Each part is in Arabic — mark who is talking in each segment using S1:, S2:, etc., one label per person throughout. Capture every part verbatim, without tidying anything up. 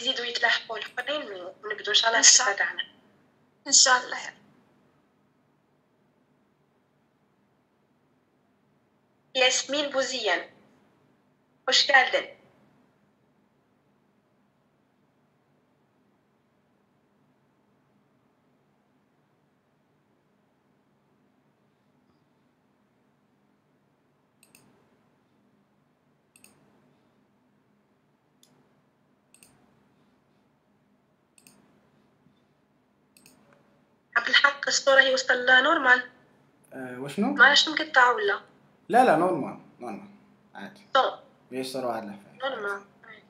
S1: ويزيدوا يتلاحقوا الاخرين ونبدو ان شاء الله الحصه تاعنا
S2: ان شاء الله.
S1: ياسمين بوزيان خوش geldin. عبد الحق الصورة يوصل نورمال؟
S3: أه وشنو؟
S1: ماش مقطع ولا؟
S3: لا لا نورمال نورمال عادي.
S1: طب
S3: ليش صار واحد لفه؟
S1: نورمال.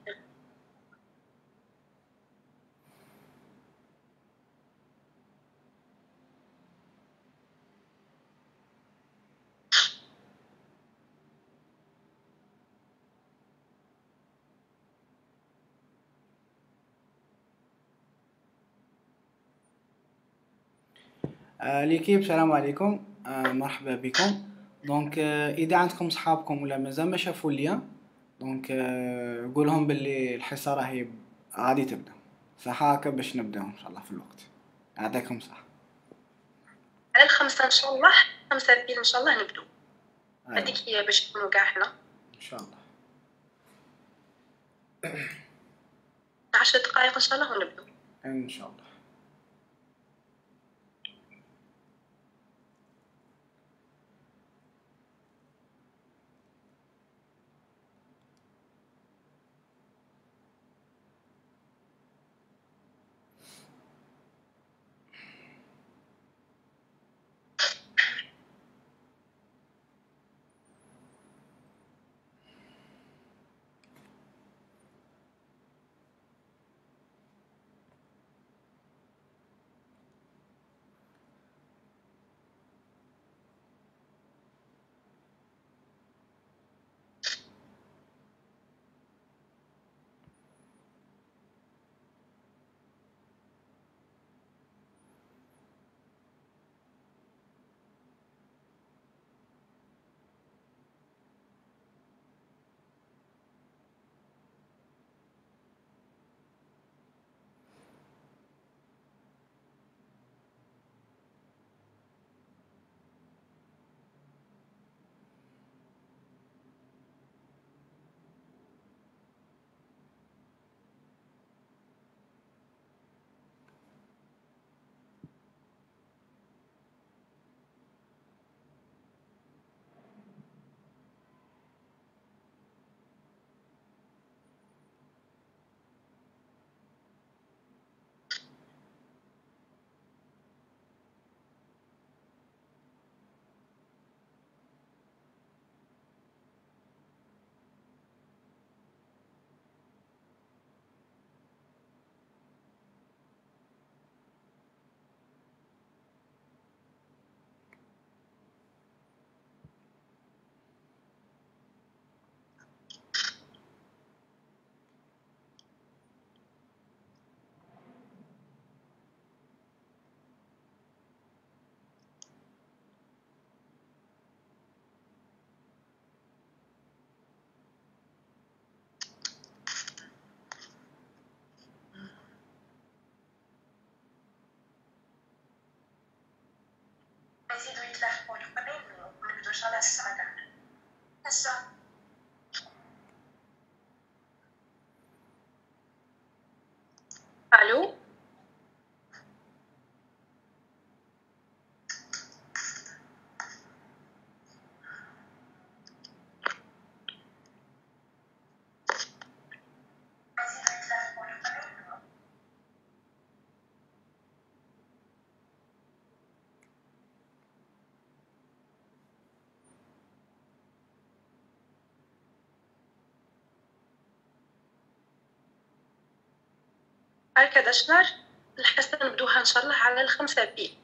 S3: آه ليكيب السلام عليكم. آه مرحبا بكم. دونك آه اذا عندكم صحابكم ولا مازال ما شافوا ليا دونك آه قولهم باللي الحصه راهي غادي تبدا صح هكا باش نبداو ان شاء الله في الوقت. يعطيكم صح.
S1: على الخمسة ان شاء الله، خمسة ابريل ان شاء الله نبدو.
S3: أيوة.
S1: هذيك هي باش نكونوا كاع حنا
S3: ان شاء الله.
S1: عشر دقائق ان شاء الله ونبدو
S3: ان شاء الله.
S1: يزيدوا يتلاحقوا الاخرين ونبدو ان شاء الله الحصه تاعنا
S2: ان شاء الله.
S1: الو هكذا شنر الحصه نبدوها ان شاء الله على الخمسة ابريل.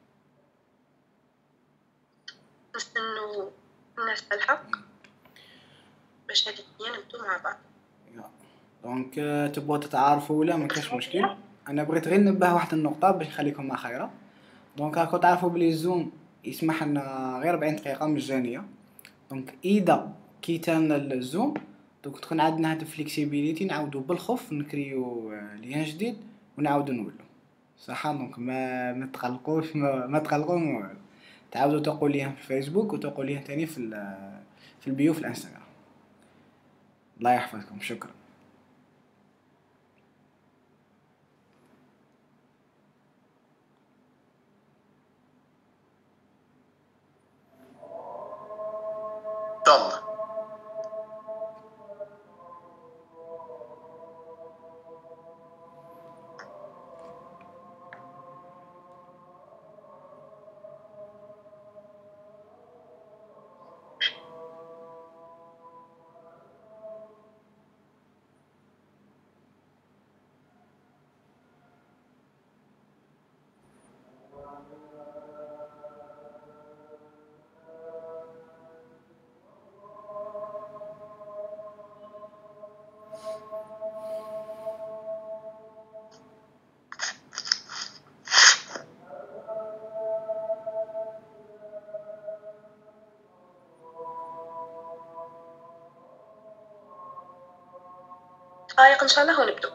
S1: نستنوا الناس تلحق باش هذيك هي نبدو مع بعض.
S3: دونك تبغوا تتعارفوا ولا ما كاش مشكل. انا بغيت غير ننبه واحد النقطه باش نخليكم مع خيره. دونك راكم تعرفوا بلي الزوم يسمح لنا غير أربعين دقيقه مجانيه. دونك اذا كيتان الزوم دوك تكون عندنا هاد الفليكسيبيليتي نعاودو بالخوف نكريو ليان جديد ونعاودو نولو صح. دونك ما ما تقلقوش ما, ما تقلقوا ما والو. تعاودوا تلقوا ليا في الفيسبوك وتلقوا ليا تاني في في البيو في الانستغرام. الله يحفظكم. شكرا.
S4: الله.
S1: دقائق ان شاء الله ونبدو.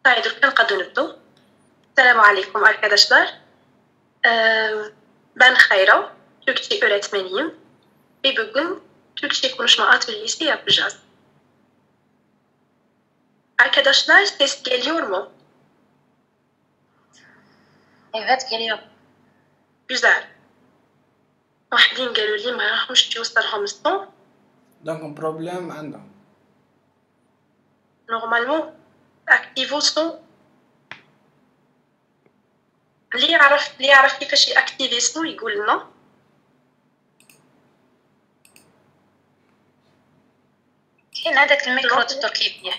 S1: طيب درك نقدروا نبداو. السلام عليكم arkadaşlar. Ee, ben Hayra, Türkçe öğretmeniyim ve bugün Türkçe konuşma atölyesi yapacağız. Arkadaşlar ses geliyor mu?
S2: Evet geliyor.
S1: Güzel. واحدين قالوا لي ما راهمش يوصلهم الصوت.
S3: دونك بروبليم عندهم.
S1: نورمالمون اكتيفو الصوت. اللي يعرف اللي يعرف كيفاش ياكتيفي الصوت يقول لنا.
S2: كاين هذاك الميكرو التركي فيه.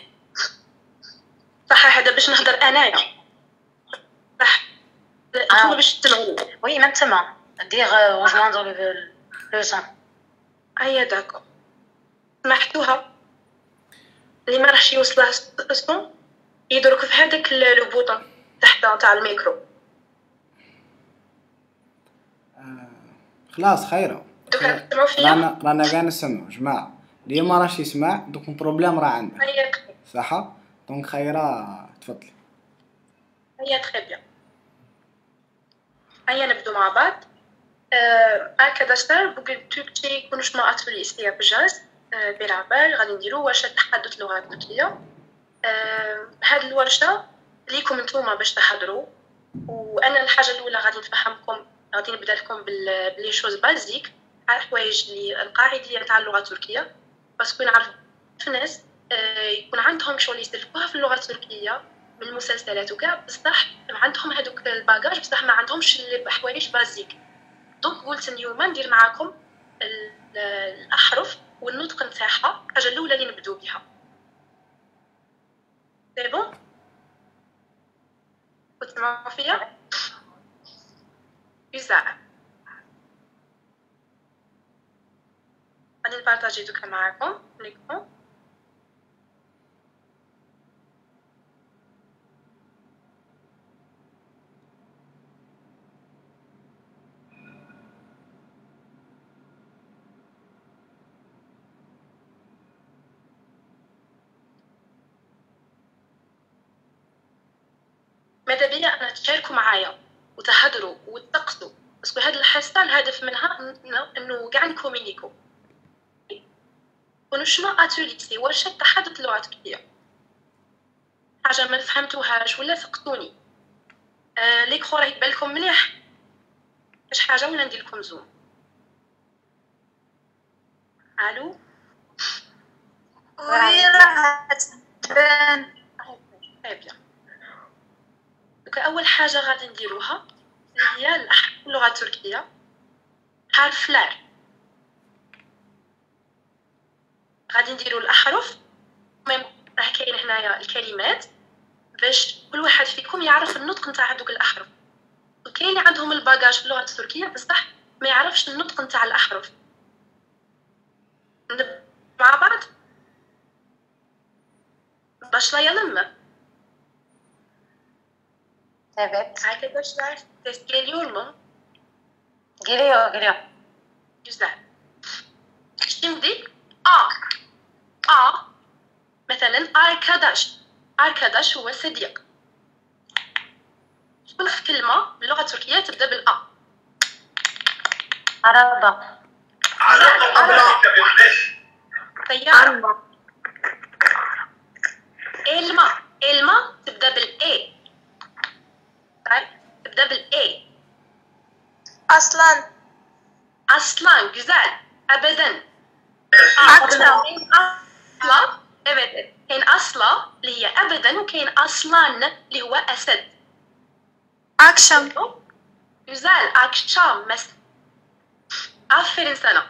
S1: صح هذا باش نهضر انايا. صح. انتوما باش تسمعوني.
S2: وي ما تسمع. دير rejoindre le le son.
S1: هيا داكو. سمحتوها. اللي ما راحش يوصله الصوت يدرك في هذاك لو بوطون تحت تاع الميكرو.
S3: آه خلاص خيره.
S1: دوكا تسمعوا فيا؟
S3: رانا رانا كاع نسمعوا جماعه. اللي ما راهش يسمع دوك البروبليم راه عنده.
S1: هيا
S3: صح؟ دونك خيره تفضلي.
S1: هيا تري بيان. هيا نبدو مع بعض. آه arkadaşlar bugün Türkçe konuşma atölyesi yapacağız. آه beraber غادي نديرو ورشة تحدث لغة تركية. آه هاد الورشة ليكم نتوما باش تحضروا، وانا الحاجة الأولى غادي نفهمكم، غادي نبدا لكم بلي شوز بازيك على الحوايج اللي القاعدية نتاع اللغة التركية، باسكو نعرف في ناس آه يكون عندهم شغل يستلفوها في اللغة التركية من المسلسلات وكاع، بصح عندهم هذوك الباجاج بصح ما عندهمش الحوايج بازيك. دونك قلت اليوم ندير معاكم الاحرف والنطق نتاعها، الحاجه الاولى اللي نبدو بها. سي بون؟ تسمعوا فيا؟ يزعل. غادي نبارطاجي دوكا معاكم ليكم. ماذا بيا أنا تشاركوا معايا وتهدروا وتقصوا، بس هذه الحصة الهدف منها إنه قاعد نكومينيكو. ونشنا أتوليسي ورشة تحدث اللغة التركية. حاجة ما فهمتوهاش ولا سقطوني. آه ليك راه يبان لكم مليح. اش حاجة ولا ندير لكم زوم؟ ألو؟
S2: وي راه تبان.
S1: طيب يا. أول حاجة غادي نديروها هي الأحرف اللغة التركية. حرف لار غادي نديرو الأحرف، راه كاين هنايا الكلمات باش كل واحد فيكم يعرف النطق نتاع هذوك الأحرف. وكاين اللي عندهم الباجاج في اللغة التركية بصح ما يعرفش النطق نتاع الأحرف. نبدأ مع بعض باش لا يلم.
S2: Evet.
S1: Arkadaşlar ses geliyor mu?
S2: Geliyor, geliyor.
S1: Güzel. Şimdi A. A. مثلا arkadaş. arkadaş هو صديق. شوف في كلمة باللغة التركية تبدأ بالأ.
S2: عربة.
S1: عربة. سيارة. elma. elma تبدأ بالA. تبدأ بالA.
S2: أصلاً.
S1: Aslan güzel. أبداً.
S2: أكثر.
S1: أصلا. evet. كاين أصلا اللي هي أبداً وكاين أصلاً اللي هو أسد.
S2: أكشم.
S1: güzel. akşam مثلا. aferin sana.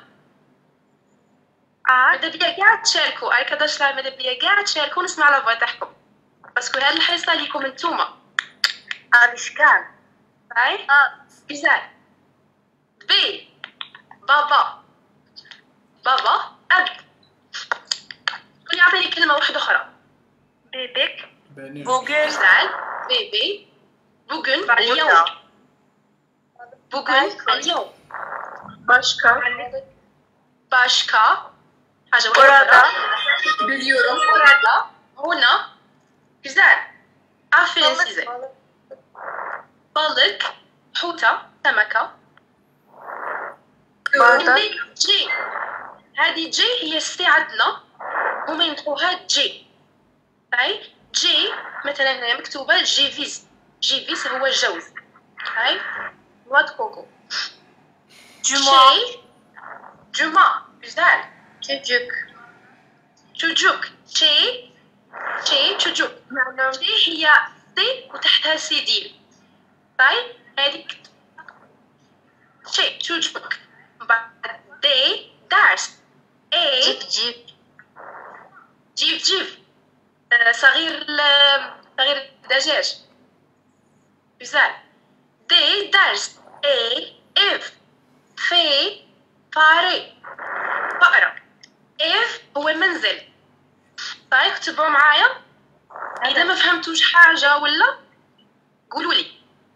S1: ماذا بيا قاعد تشاركوا arkadaşlar ماذا بيا قاعد تشاركوا نسمع لا فوا تاعكم باسكو هاد الحصة ليكم نتوما.
S2: الإشكال.
S1: هاي güzel. B. بابا. بابا أب. كل يعطيني كلمة واحدة أخرى. بيبك.
S2: بوغل.
S1: güzel. بيبي. bugün اليوم. bugün اليوم. başka. başka. حاجة واحدة. biliyorum. orada. هنا. güzel. عارفين سيزي بالك حوتة سمكة. عندك جي، هذه جي هي السي عندنا هما ينطقوها جي. هاي جي مثلا هنا مكتوبة جي فيز، جي فيز هو الجوز. هاي نوا دو كوكو. جي جمعة بزال تشوجوك تشوجوك شي شي تشوجوك. شي هي سي وتحتها سيديل. طيب هذيك شي تشوجوك. بعد دي دارس اي
S2: جيب جيب
S1: جيب جيب صغير صغير الدجاج بزال. دي دارس اي اف في فاري فأرة. اف هو المنزل. طيب اكتبوا معايا اذا ما فهمتوش حاجه ولا قولوا لي.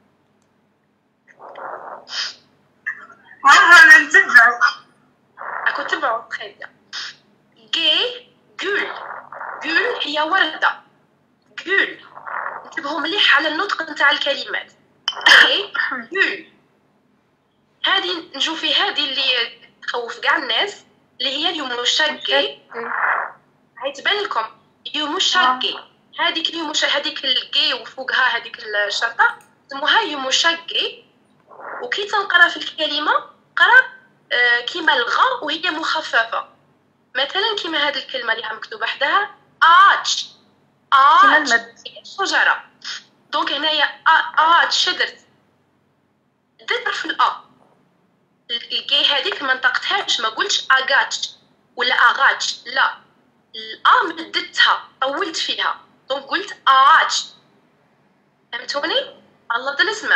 S5: ها نتبعوا
S1: اكو تبعوا خير. جي جول جول هي ورده. جول انتبهوا مليح على النطق نتاع الكلمات. جي جول هذه نجو في هذه اللي تخوف كاع الناس اللي هي اليوموشاكي. هاي تبان لكم يوموشاكي. هذيك اليوموش هذيك الكي وفوقها هذيك الشرطه اسمها يوموشاكي. وكي تنقرا في الكلمه قرا آه كيما الغا وهي مخففه. مثلا كيما هذه الكلمه اللي مكتوبه حداها اتش اتش شجره. دونك هنايا اتش شدرت درت في الأ. الكي هذيك ما نطقتهاش، ما قلتش اغاتش ولا اغاتش، لا الأ مددتها طولت فيها دونك قلت اتش. فهمتوني؟ الله ده الاسم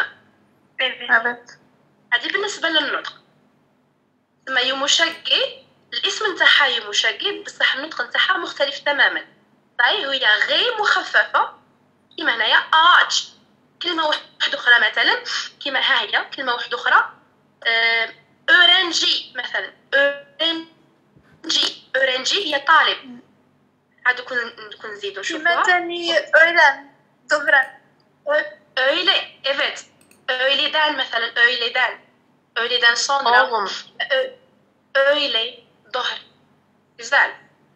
S1: هذه بالنسبه للنطق. ثم يوموشاكي الاسم نتاعها يوموشاكي بصح النطق نتاعها مختلف تماما. طيب هي غير مخففه كيما هنايا اتش. كلمه واحده اخرى مثلا كيما ها هي كلمه واحده اخرى اورنجي مثلا. اورنجي اورنجي هي طالب. عاد كون كون نزيدو نشوفوها
S5: كيما تاني أويلان ظهرا
S1: öyle evet öğleden مثلا öğleden öğleden sonra
S2: oğlum
S1: Ö- öğle ظهر güzel.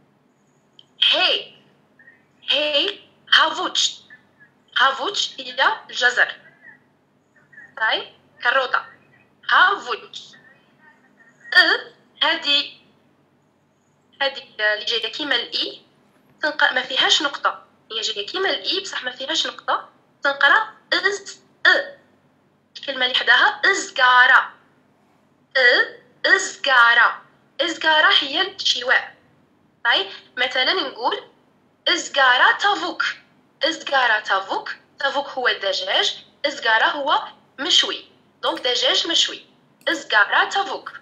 S1: hey hey havuç havuç هي الجزر. طيب كاروطة havuç. ا هذه هذه اللي جايه كيما الاي تنقرا ما فيهاش نقطه. هي جايه كيما الاي بصح ما فيهاش نقطه. تنقرا از ا. الكلمه اللي حداها ازقاره ا ازقاره. ازقاره هي الشواء. طيب مثلا نقول ازقاره تافوك. ازقاره تافوك تافوك هو الدجاج. ازقاره هو مشوي دونك دجاج مشوي. ازقاره تافوك.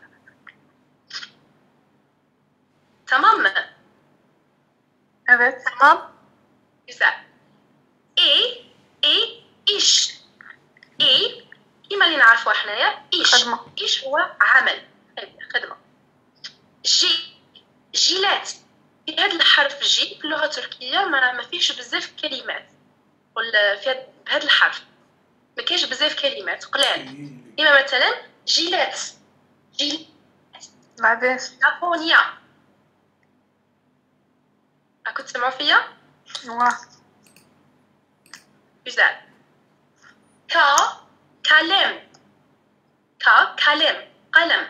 S1: تمام
S5: Evet tamam.
S1: güzel. اي اي ايش اي كيما اللي نعرفوها حنايا ايش
S5: خدمة.
S1: ايش هو عمل خدمه. جي جيلات. في هذا الحرف جي في اللغه التركيه ما ما فيهش بزاف كلمات ولا في هذا الحرف ما كاينش بزاف كلمات قلال. كيما مثلا جيلات جيل
S5: بعدين
S1: يابونيا. راكم تسمعوا فيا؟
S5: واه
S1: güzel. كا كلام كا كلام قلم.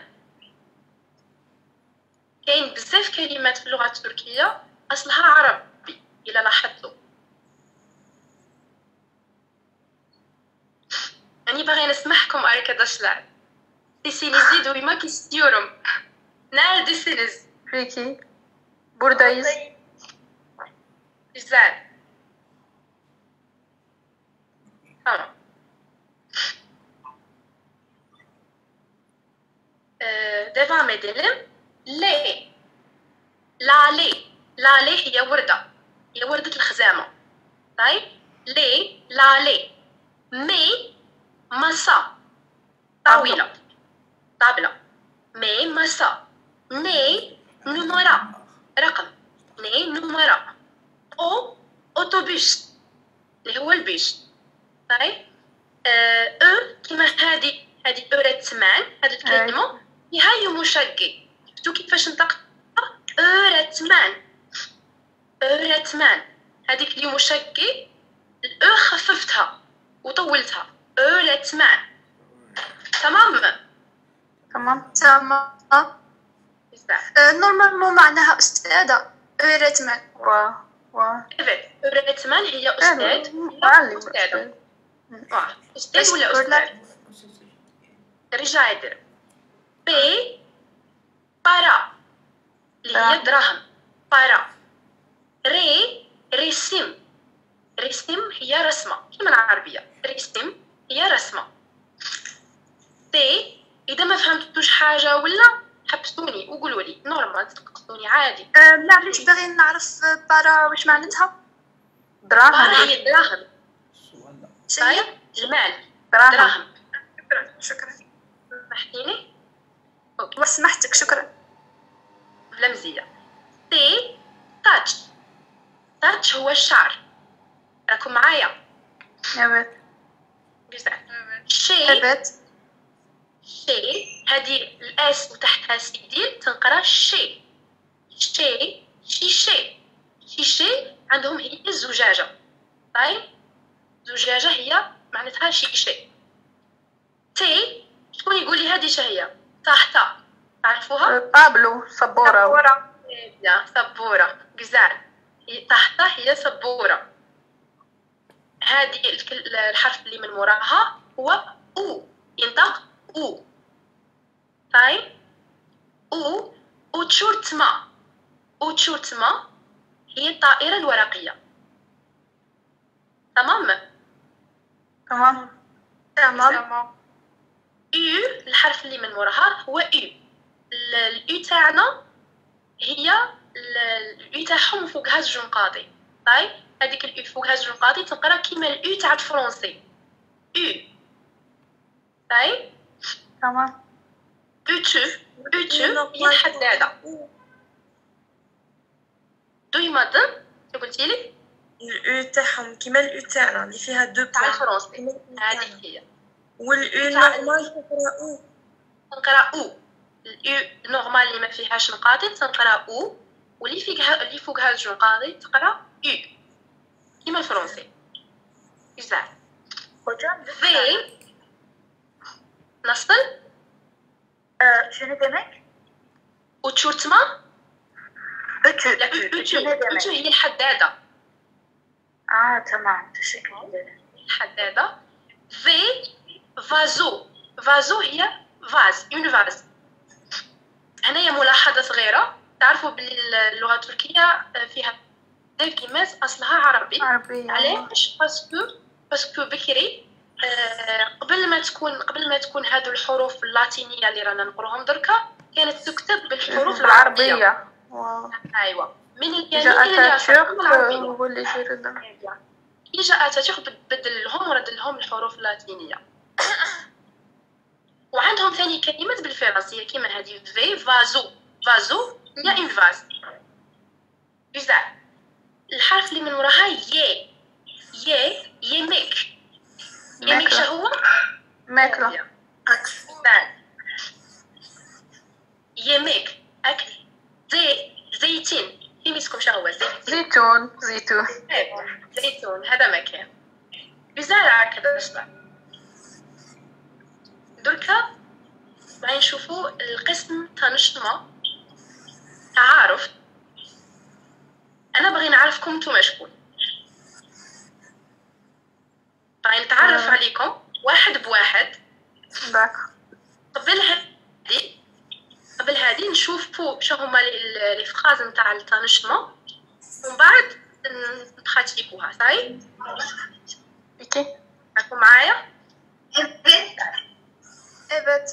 S1: كاين بزاف كلمات في اللغة التركية أصلها عربي إلا لاحظتوا. أني باغي نسمعكم arkadaşlar. Sesinizi duymak istiyorum. Neredesiniz?
S5: peki buradayız.
S1: Güzel. Tamam. Ee, devam edelim. ليه لالي لالي هي وردة هي وردة الخزامة. طيب ليه لالي. مي مسا طاولة طابلة. مي مسا. ني نمرة رقم. ني نمرة. او أوتوبيس اللي هو البيج. طيب آه او كيما هذه هذه اوريتمان، هذه الكلمه فيها يمشقي. شفتوا كيفاش نطق اوريتمان اوريتمان، هذيك اللي مشقي الاو خففتها وطولتها اوريتمان. تمام
S5: تمام تمام.
S1: بزاف.
S5: نورمالمون معناها أستاذة أوريتمان. و و
S1: إيه اوريتمان هي استاذ،
S5: معلم
S1: استاذ واه استاذ ولا استاذ. رجع يدير بي بارا اللي هي دراهم بارا. ري رسم رسم هي رسمة كيما العربية، رسم هي رسمة. تي إذا ما فهمتوش حاجة ولا حبسوني وقولوا لي نورمال تسقطوني عادي.
S5: أه معليش باغي نعرف بارا واش معناتها.
S1: بارا
S5: دراهم.
S1: هي دراهم.
S5: شنو
S1: المال
S5: دراهم.
S1: دراهم.
S5: شكرا شكرا.
S1: سمحتيني اوكي
S5: وسمحتك شكرا.
S1: بلا مزية. تي تاتش تاتش هو الشعر. راكم معايا؟
S5: نبات
S1: بزاف. شي
S5: نبات
S1: شي هذه الاس وتحتها سيديل تنقرا شي شي شي شي شي شي. عندهم هي الزجاجة. طيب زجاجة هي معناتها شي شي. تي شكون يقول لي هذه شهية؟ تحتا تعرفوها؟
S5: طابلو سبورة.
S1: سبورة. لا سبورة جزال. تحتا هي سبورة. هذه الحرف اللي من وراها هو او، ينطق او. طيب او وتشورتما وتشورتما هي الطائرة الورقية. تمام
S5: تمام تمام.
S1: او الحرف اللي من وراها هو او. الاو تاعنا هي الاو تاعهم فوقها زوج نقاطي. طيب هذيك الاو فوقها زوج نقاطي تنقرا كيما الاو تاع الفرنسي او. طيب
S5: تمام.
S1: اوتو اوتو هي الحدادة. دويماطن قلتي لي
S6: الاو تاعهم كيما الاو تاعنا اللي فيها دو
S1: تاع
S6: بوان،
S1: الفرنسي هذيك هي.
S6: والاو
S1: تاع-
S6: نورمال تقرا او.
S1: تنقرا او. الاو نورمال اللي ما فيهاش نقاطي تنقرا او، واللي فوقها اللي فوقها زوج نقاطي تقرا او كيما الفرنسي. بزاف. في نصل
S5: شنو دمك؟
S1: وتشورتما.
S5: اوتو
S1: لا اوتو اوتو هي الحدادة.
S5: اه تمام تشكل.
S1: الحدادة. في فازو فازو هي فاز اون فاز. هنايا ملاحظة صغيرة، تعرفوا باللي اللغة التركية فيها دي كلمات أصلها عربي.
S5: عربية.
S1: علاش؟ باسكو باسكو بكري آه قبل ما تكون قبل ما تكون هذو الحروف اللاتينية اللي رانا نقروهم دركا كانت تكتب بالحروف العربية.
S5: العربية. واو.
S1: أيوة من اليمين
S5: جاء
S1: إلى اليسار
S5: أتاتورك
S1: العربية.
S5: هو اللي يدير هذا.
S1: كي جاء أتاتورك بدل لهم ورد لهم الحروف اللاتينية. وعندهم ثاني كلمات بالفرنسية كيما هذه في فازو فازو هي إن فاز. بزاف. الحرف اللي من وراها ي ي يمك يمك
S5: ماكلة.
S1: شهو
S5: ماكلة.
S1: أكل. يمك أكل. زي زيتين في مسكم شهو زيتين.
S5: زيتون زيتون.
S1: زيتون هذا مكان. بزرعة كذا أشبه. دركا باغي نشوفوا القسم تنشطمة تعارف. انا باغي نعرفكم نتوما شكون. باغي نتعرف
S5: آه.
S1: عليكم واحد بواحد.
S5: داك.
S1: قبل هادي قبل هادي نشوفوا شنو هما لي فراز نتاع التنشطمة ومن بعد نبراتيكوها. صاي
S5: اوكي.
S1: راكم معايا؟
S5: إبت.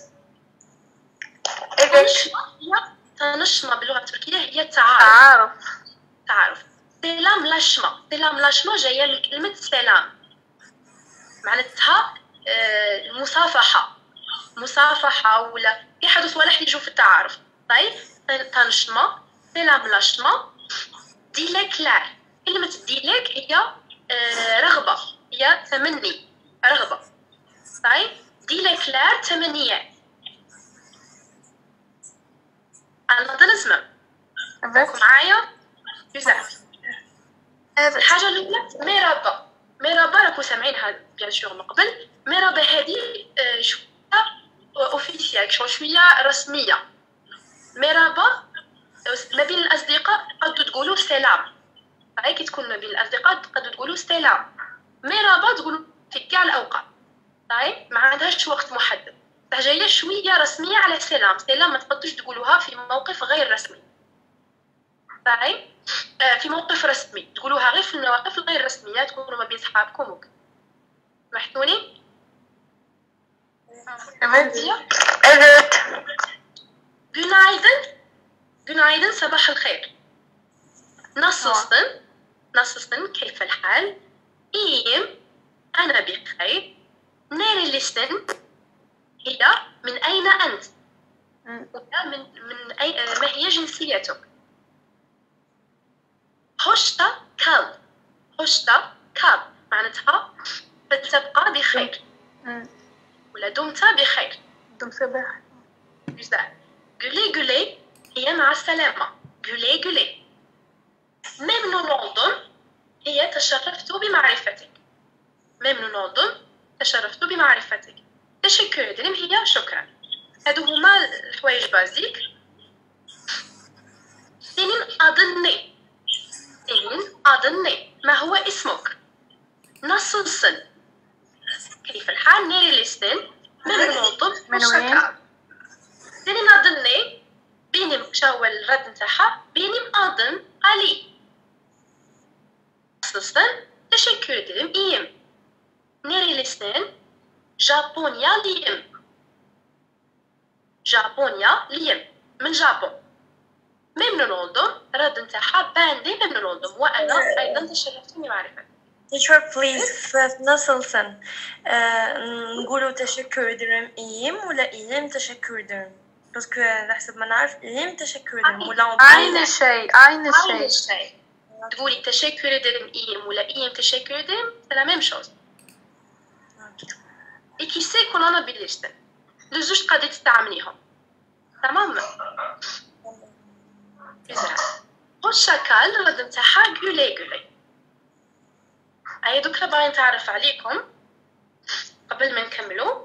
S1: تنشطمة هي تنشطمة باللغة التركية هي التعارف.
S5: تعارف.
S1: تعرف. سلام لاشما سلام لاشما جاية من كلمة سلام معناتها آه المصافحة مصافحة ولا في حد صوالح يجوا في التعارف. طيب تنشما سلام لاشما ديليك لار. كلمة ديليك هي آه رغبة هي تمني، رغبة. صحيح. دي لكلار تمنيات. أنا نسمع راكم معايا بزاف. الحاجة الأولى مرابة. مرابة راكم سامعينها بيان سور من قبل. مرابة هذه شوية أوفيسيال، شوية رسمية. مرابة ما بين الأصدقاء قد تقولوا سلام. هاي كي تكون ما بين الأصدقاء قد تقولوا سلام. مرابة تقولوا في كاع الأوقات. صحيح. ما عندهاش وقت محدد، جاية شوية رسمية على سلام. سلام ما تقدروش تقولوها في موقف غير رسمي. صحيح. آه في موقف رسمي تقولوها غير في المواقف الغير رسمية، تكونوا ما بين صحابكم وكذا. سمحتوني؟
S5: أذت
S1: Günaydın. Günaydın صباح الخير. نصصن نصصن كيف الحال؟ إيم أنا بخير. ناري لسن هي من أين أنت؟ من من أي ما هي جنسيتك؟ هشتا كال. هشتا كال معناتها فتبقى بخير ولا دمت بخير.
S5: دمت بخير.
S1: جزاء. قولي قولي هي مع السلامة. قولي قولي. ممنون لندن هي تشرفت بمعرفتك. ممنون لندن تشرفت بمعرفتك. تشكر دريم هي شكرا. هادو هما الحوايج بازيك. سنين أظني. سنين أظني. ما هو اسمك؟ نصصن كيف الحال؟ ناري لسن. ممنون لندن شكرا. سنين أظني بيني شاو الرد نتاعها بيني أظن علي. نصصن تشكر دريم إيم. ناري لسن جابونيا ليم. جابونيا ليم من جابون. ممنون لندن رد نتاعها باندي ممنون لندن وأنا أيضا تشرفت بمعرفتك.
S6: teacher please في نصلصن نقولوا تشكر درهم إيم ولا إيم تشكر درهم؟ باسكو على حسب ما نعرف إيم تشكر درهم ولا
S5: عين الشيء عين
S1: عين
S5: الشيء.
S1: الشيء. تقولي تشكر درهم إيم ولا إيم تشكر درهم c'est la même chose. et qui sait qu'on en a بالليشتن لزوج قادر تستعمليهم. تمام. بزاف. والشكل رد نتاعها قولي قولي. أي دوكا باغي نتعرف عليكم قبل ما نكملوا.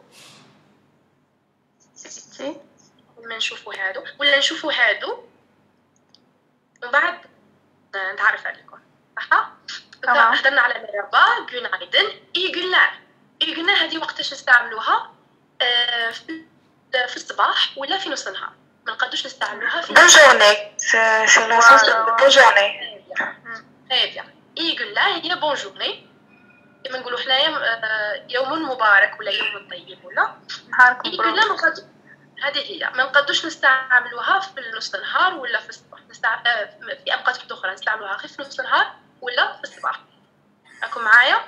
S1: قبل ما نشوفوا هادو ولا نشوفوا هادو ومن بعد نتعرف عليكم. صح؟ دوكا هضرنا على مرحبا Günaydın إي günler. إي günler هذه وقتاش نستعملوها؟ آه في في الصباح ولا في نص النهار. ما نقدوش نستعملوها في
S5: بونجورني في في لاسونس بونجورني.
S1: طيب يعني إي günler هي بونجورني. كما نقولوا حنايا يوم مبارك ولا يوم طيب ولا
S5: نهاركم
S1: إي günler ما نقدوش. هذه هي ما نقدوش نستعملوها في نص النهار ولا في الصباح. نستع... في أوقات أخرى نستعملوها غير في نص النهار ولا في الصباح. راكم معايا؟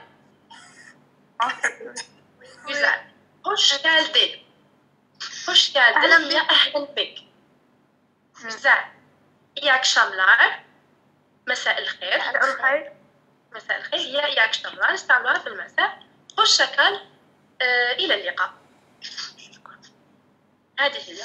S1: güzel. Hoş geldin. Hoş geldin. Ya أهلا بك. güzel. İyi akşamlar. مساء الخير.
S5: الخير.
S1: مساء الخير هي إي akşamlar نستعملوها في المساء. hoşça آه إلى اللقاء. هذه هي.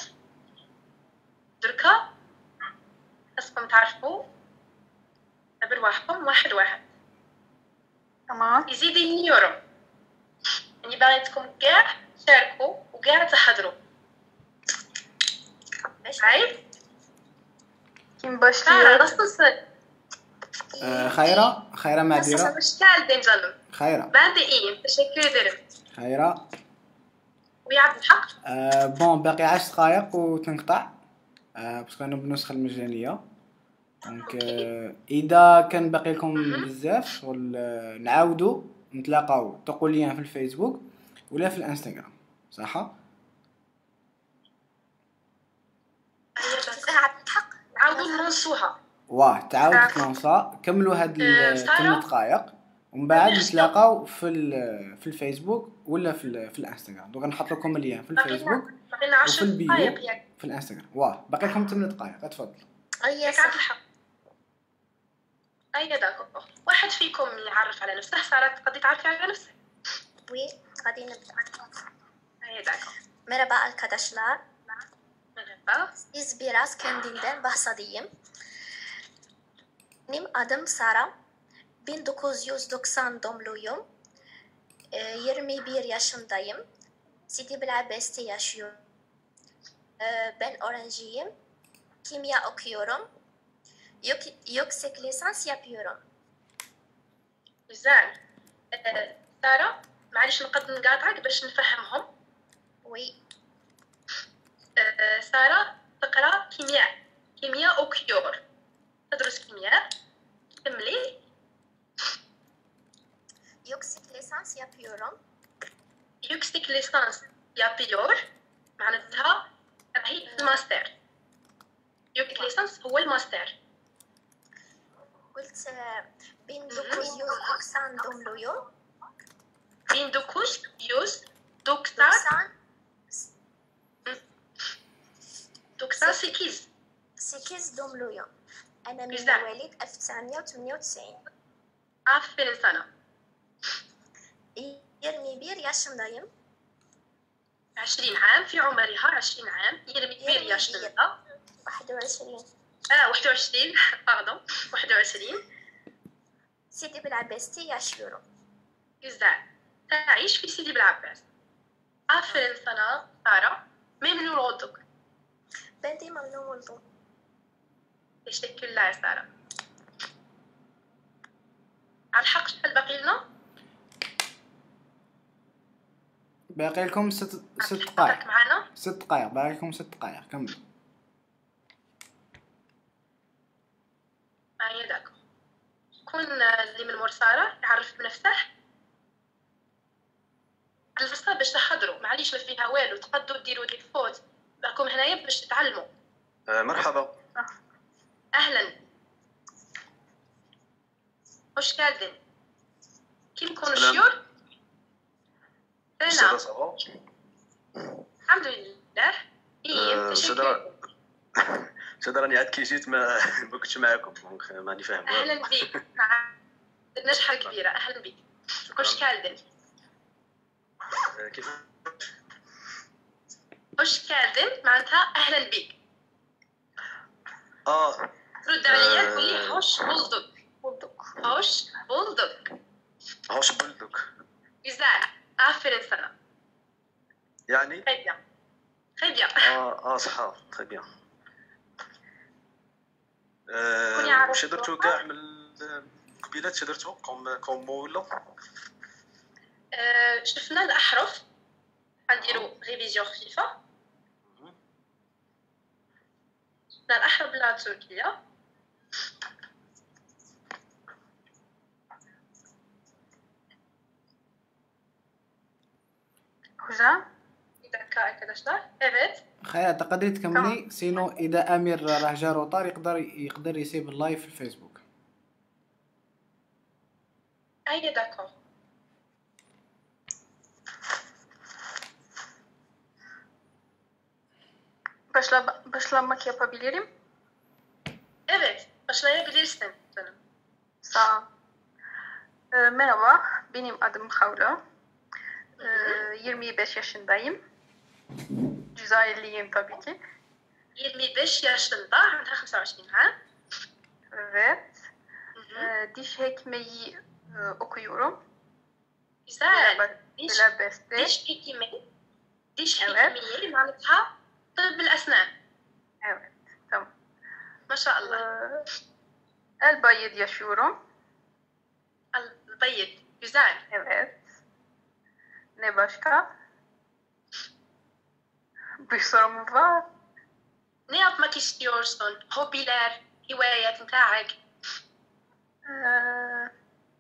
S1: دركا خاصكم تعرفوا برواحكم واحد واحد.
S5: تمام.
S1: يزيد اليورو. يعني بغيتكم كاع تشاركوا وكاع تحضروا. هاي
S5: كيم باش
S1: خيرا نصص
S3: آه خيرة خيرة
S1: نصص
S3: معذرة.
S1: واش كاع دينجالم
S3: خيرة
S1: باندي إيم تشكر درهم.
S3: خيرة.
S1: ويا عبد الحق.
S3: آه بون باقي عشر دقايق وتنقطع آه باسكو انا بالنسخة المجانية. دونك آه اذا كان باقي لكم بزاف شغل آه نعاودوا نتلاقاو تقوليا في الفيسبوك ولا في الانستغرام. صح؟
S1: عبد الحق عاودوا ننصوها.
S3: واه تعاود تلونسا كملوا هاد الثمان دقائق ومن بعد نتلاقاو في في الفيسبوك ولا في في الانستغرام. دونك نحط لكم اللين في الفيسبوك وفي البيو في الانستغرام. واه باقي لكم ثمان دقائق. تفضل.
S1: ياك عبد الحق. أي داكو. واحد فيكم يعرف على نفسه. سارة تقدري تعرفي على نفسك؟
S7: وي غادي نبدا.
S1: أي داكو.
S7: Merhaba arkadaşlar.
S1: Merhaba.
S7: Siz biraz kendinden bahsedeyim. Benim adım Sara. bin dokuz yüz doksan doğumluyum. Ee, yirmi bir yaşındayım. Sidi Belabes'te yaşıyorum. Ee, ben öğrenciyim. Kimya okuyorum. Yük, yüksek lisans yapıyorum.
S1: güzel. آه، سارة معلش نقد نقاطعك باش نفهمهم.
S7: وي
S1: آه، سارة تقرا كيمياء كيمياء اوكيور تدرس كيمياء كملي.
S7: yüksek lisans yapıyorum.
S1: يوكسيك ليسانس يابيور معناتها راهي الماستر. يوكسيك ليسانس هو الماستر.
S7: قلت bin dokuz yüz doksan doğumluyum.
S1: bin dokuz yüz doksan doksan sekiz.
S7: sekiz doğumluyum. أنا من
S1: Güzel.
S7: مواليد ألف وتسعمية وثمانية وتسعين.
S1: Aferin sana.
S7: yirmi bir yaşındayım.
S1: عشرين عام في عمرها عشرين عام يرمي كبير يا شنطة.
S7: واحد وعشرين.
S1: اه واحد وعشرين باردون واحد وعشرين.
S7: سيدي بالعباستي yaşıyorum.
S1: güzel. تعيش في سيدي بالعباس. aferin sana سارة. memnun olduk.
S7: Ben de memnun oldum.
S1: teşekkürler سارة. على الحق شحال باقي لنا؟
S3: باقي لكم ست ست
S1: حضرتك
S3: دقائق.
S1: معنا؟
S3: ست دقائق باقي لكم ست دقائق كملوا.
S1: معايا داكو. شكون اللي من مور سارة يعرف بنفسه؟ على الفرصة باش تحضروا معليش ما فيها والو تقدوا ديروا دي فوت راكم هنايا باش تتعلموا.
S4: آه، مرحبا.
S1: أهلا. واش كادن؟ كيف كون
S4: سلام.
S1: الشيور؟
S4: أستاذة
S1: سلام.
S4: صباح.
S1: الحمد لله. إيه
S4: آه،
S1: تشكر.
S4: أستاذة راني عاد كي جيت ما ما كنتش معاكم دونك ماني فاهم.
S1: أهلا بك. مع نجحة كبيرة. أهلا بك. واش كادن؟
S4: آه، كيف
S1: واش كادن معناتها أهلا بك.
S4: اه
S1: رد عليا
S4: آه.
S1: تقول لي هوش بولدوك.
S7: Bulduk.
S1: هوش بولدوك.
S4: هوش بلدك
S1: güzel. aferin sana.
S4: يعني
S1: très bien. très bien.
S4: اه اه صح تري بيان.
S1: كوني عارف
S4: واش درتو
S1: الواقع؟
S4: كاع من قبيلات اش درتو كوم كوم ولا
S1: آه، شفنا الأحرف غنديرو ريفيزيون خفيفة. شفنا الأحرف باللغة التركية.
S5: Hocam,
S1: bir dakika arkadaşlar. Evet.
S3: خيا تقدري تكملي سينو اذا امير راه جا روطار يقدر يقدر يسيب اللايف في الفيسبوك.
S1: Ay d'accord.
S5: başla, başlamak yapabilirim.
S1: Evet. Başlayabilirsin canım.
S5: Sağ ol. Ee, merhaba, benim adım Havla. Ee, yirmi beş yaşındayım. Cezayirliyim tabii ki.
S1: yirmi beş yaşında. عندها خمسة وعشرين عام.
S5: Evet.
S1: Hı hı.
S5: Ee, diş hekmeyi e, okuyorum.
S1: Güzel.
S5: Bela-
S1: diş,
S5: Belabeste.
S1: diş hekimi. Diş
S5: Evet.
S1: hekimiye معناتها طب الأسنان.
S5: Evet, tamam.
S1: ما شاء الله.
S5: Ee, Elbayid yaşıyorum.
S1: البيض. Güzel.
S5: Evet. Ne başka? Bir sorun var.
S1: Ne yapmak istiyorsun? Hobiler, هوايات نتاعك.
S5: Ee,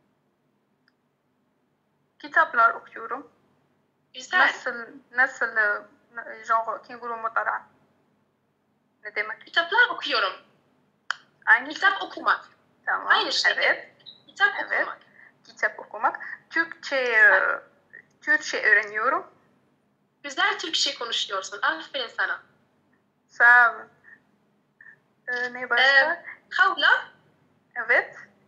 S5: kitaplar okuyorum.
S1: Güzel.
S5: Nasıl nasıl e, genre kim يقولوا مطالعة ne demek?
S1: Kitaplar okuyorum.
S5: Aynı
S1: Kitap okumak.
S5: tamam.
S1: Aynı şey.
S5: Evet.
S1: Kitap
S5: Evet.
S1: okumak.
S5: Kitap okumak. Türkçe e, Türkçe öğreniyorum.
S1: Güzel Türkçe konuşuyorsun. Aferin sana.
S5: Sağ olun. Ee, ne başka?
S1: Ee, Havla,
S5: Evet.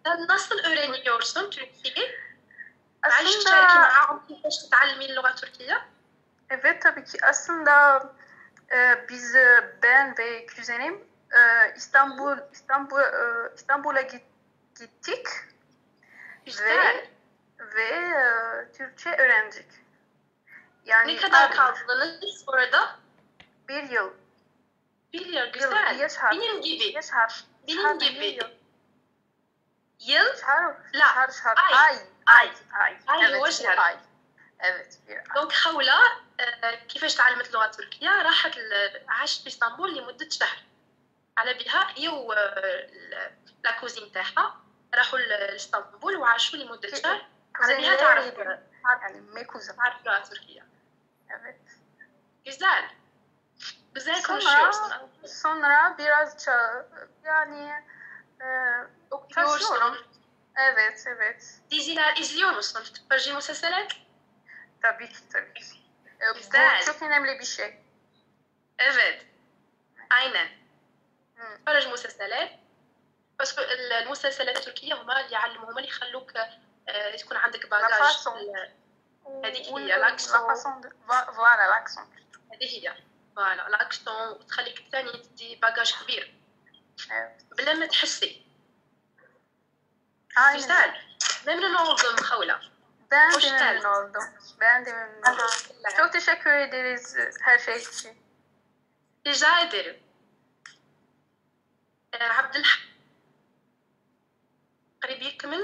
S1: Sen nasıl öğreniyorsun Türkçeyi? Aslında...
S5: Aslında
S1: تشاركي معاهم كيفاش تتعلمي اللغة التركية؟
S5: evet tabii ki aslında e, biz e, ben ve kuzenim e, İstanbul İstanbul e, İstanbul'a git, gittik
S1: Güzel.
S5: ve ve e, Türkçe öğrendik. Yani
S1: Ne kadar
S5: abi,
S1: kaldınız orada?
S5: bir yıl.
S1: Bir yıl,
S5: Yıl,
S1: güzel.
S5: yaşar.
S1: Benim gibi.
S5: Yaşar.
S1: Benim
S5: Yaşar,
S1: gibi.
S5: bir yıl.
S1: Yıl,
S5: Şar,
S1: لا.
S5: şar, şar.
S1: Ay.
S5: Ay, ay, ay.
S1: Ay,
S5: Evet,
S1: وجهك.
S5: bir ay. Evet, bir ay.
S1: دونك خولة آه، كيفاش تعلمت اللغة التركية؟ راحت ل- عاشت في اسطنبول لمدة شهر على بها هي و ال- لا كوزين تاعها راحوا ل- لاسطنبول وعاشوا لمدة شهر على بها تعرف
S5: Yani mekuza.
S1: تعرف اللغة التركية.
S5: Evet.
S1: Güzel. Güzel
S5: Sonra,
S1: konuşuyorsun.
S5: sonra biraz ça- yani e,
S1: Okuyorsun.
S5: çalışıyorum. Evet, evet.
S1: Diziler izliyor musun? Tüpörcü مسلسلات?
S5: Tabii ki, tabii ki. E,
S1: Güzel.
S5: Bu çok önemli bir şey.
S1: Evet. Aynen.
S5: Hı.
S1: تتفرج مسلسلات بس المسلسلات التركية هما اللي يعلموا هما اللي يخلوك آه، تكون عندك
S5: La
S1: باجاج
S5: façon.
S1: هذيك
S5: Ou-
S1: هي
S5: La
S1: لاكسون
S5: façon de... vo- Voilà, l'accent.
S1: هذه هي فوالا لاكسون وتخليك ثاني تدي باجاج كبير
S5: Evet.
S1: بلا ما تحسي
S5: Aynen.
S1: güzel memnun oldum Xawla.
S5: Ben
S1: Hoş
S5: de memnun
S1: geldin.
S5: oldum. Ben de memnun oldum. Çok teşekkür ederiz e, her şey için.
S1: rica ederim. آه، عبد الحق قريب يكمل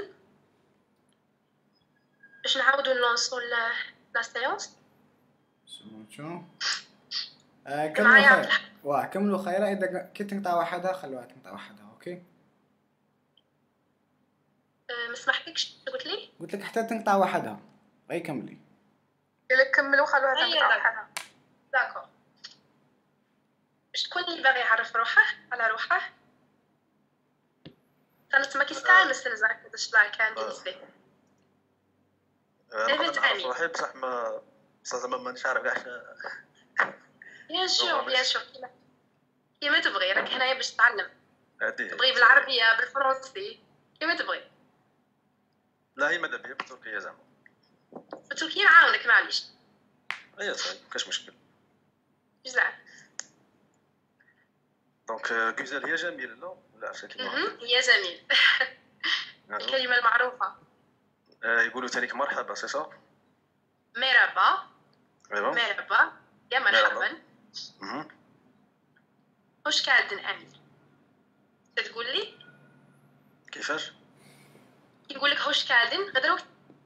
S1: باش نعاودو نلونسو لا لا سيونس.
S3: شو آه
S1: معايا
S3: كملوا
S1: عبد
S3: خير واه كملوا خير اذا كنت تقطع واحدة خلوها تقطع واحدة اوكي.
S1: آه، ما سمحتكش قلت لي
S3: قلت لك حتى تنقطع واحدها اي كملي.
S5: يلا كملوا خلوها
S1: هيا
S5: تنقطع
S1: داك.
S5: حالها.
S1: داكور شكون اللي باغي يعرف روحه على روحه كانت ما كيستاهل نستنزع كذا شلا كان بالنسبه
S4: انا
S1: ديفيد
S4: نقدر نعرف
S1: أمين.
S4: روحي بصح ما بصح زعما مانيش عارف كاع شا-
S1: بيان سور بيان سور كيما كيما تبغي راك هنايا باش تتعلم
S4: هادي
S1: تبغي بالعربيه بالفرنسي كيما تبغي
S4: لا هي ماذا بيا بالتركية زعما.
S1: بالتركية نعاونك معليش
S4: اي صاي مكاش مشكل.
S1: جزاف
S4: دونك غوزال هي جميل لا لا عرفتها كيما
S1: مهم. يا جميل
S4: هكا.
S1: الكلمه المعروفه
S4: آه، يقولوا تانيك مرحبا سي صا.
S1: مرحبا
S4: ايوا
S1: مرحبا يا مرحبا
S4: مهم.
S1: hoş geldin Emir تقول لي
S4: كيفاش
S1: يقول لك hoş geldin غدروك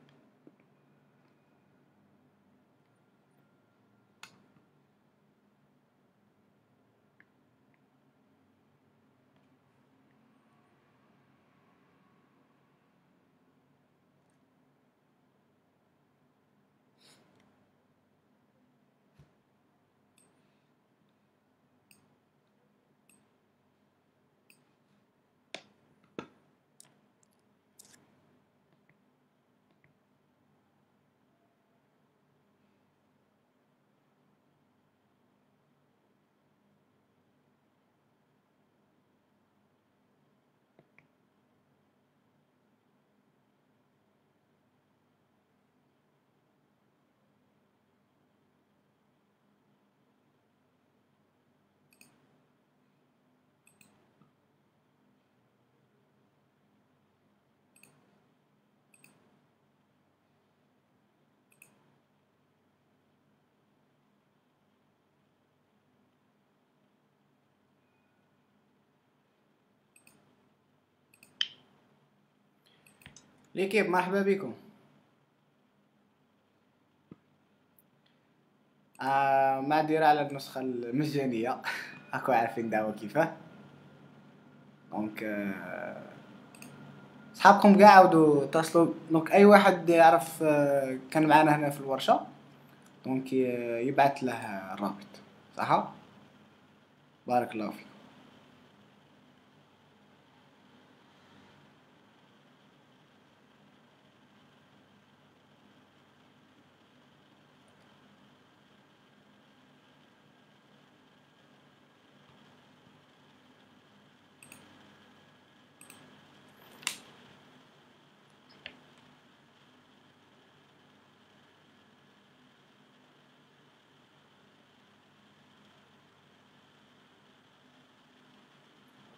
S3: ليكيب مرحبا بكم. آه ما دير على النسخة المجانية اكو عارفين داوا كيفاه. دونك آه صحابكم كاع عاودوا اتصلوا دونك اي واحد يعرف آه كان معنا هنا في الورشة دونك يبعث له الرابط صح. بارك الله فيك.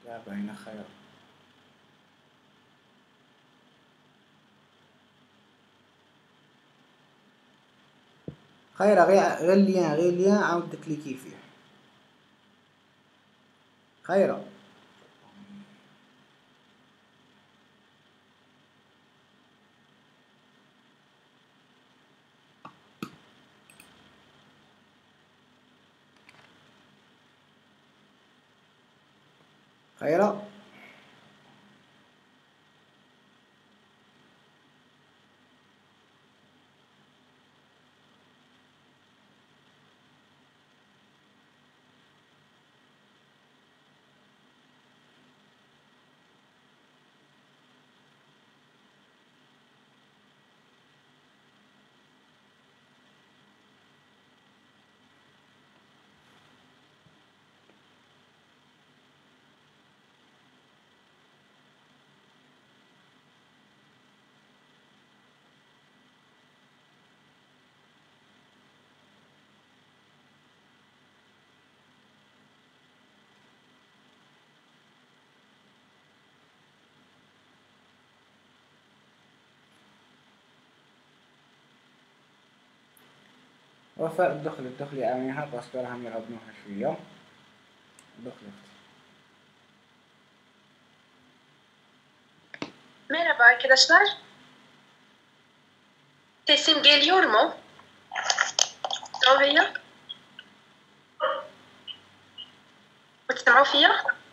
S3: يا بين خير. خير غير غير ليان غير ليان عاود تكليكي فيه. خير. خير. وفاء الدخل الدخل يعميها باسكو راهم يغبنوها شوية. دخل.
S1: Merhaba arkadaşlar. Sesim geliyor mu? Doğruya. بتسمعوا فيا؟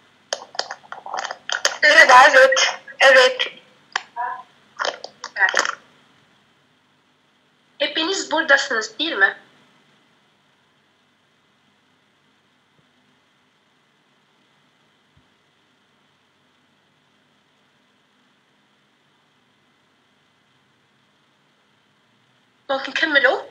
S5: Evet, evet, evet.
S1: Hepiniz buradasınız değil mi? Mümkün كملوا.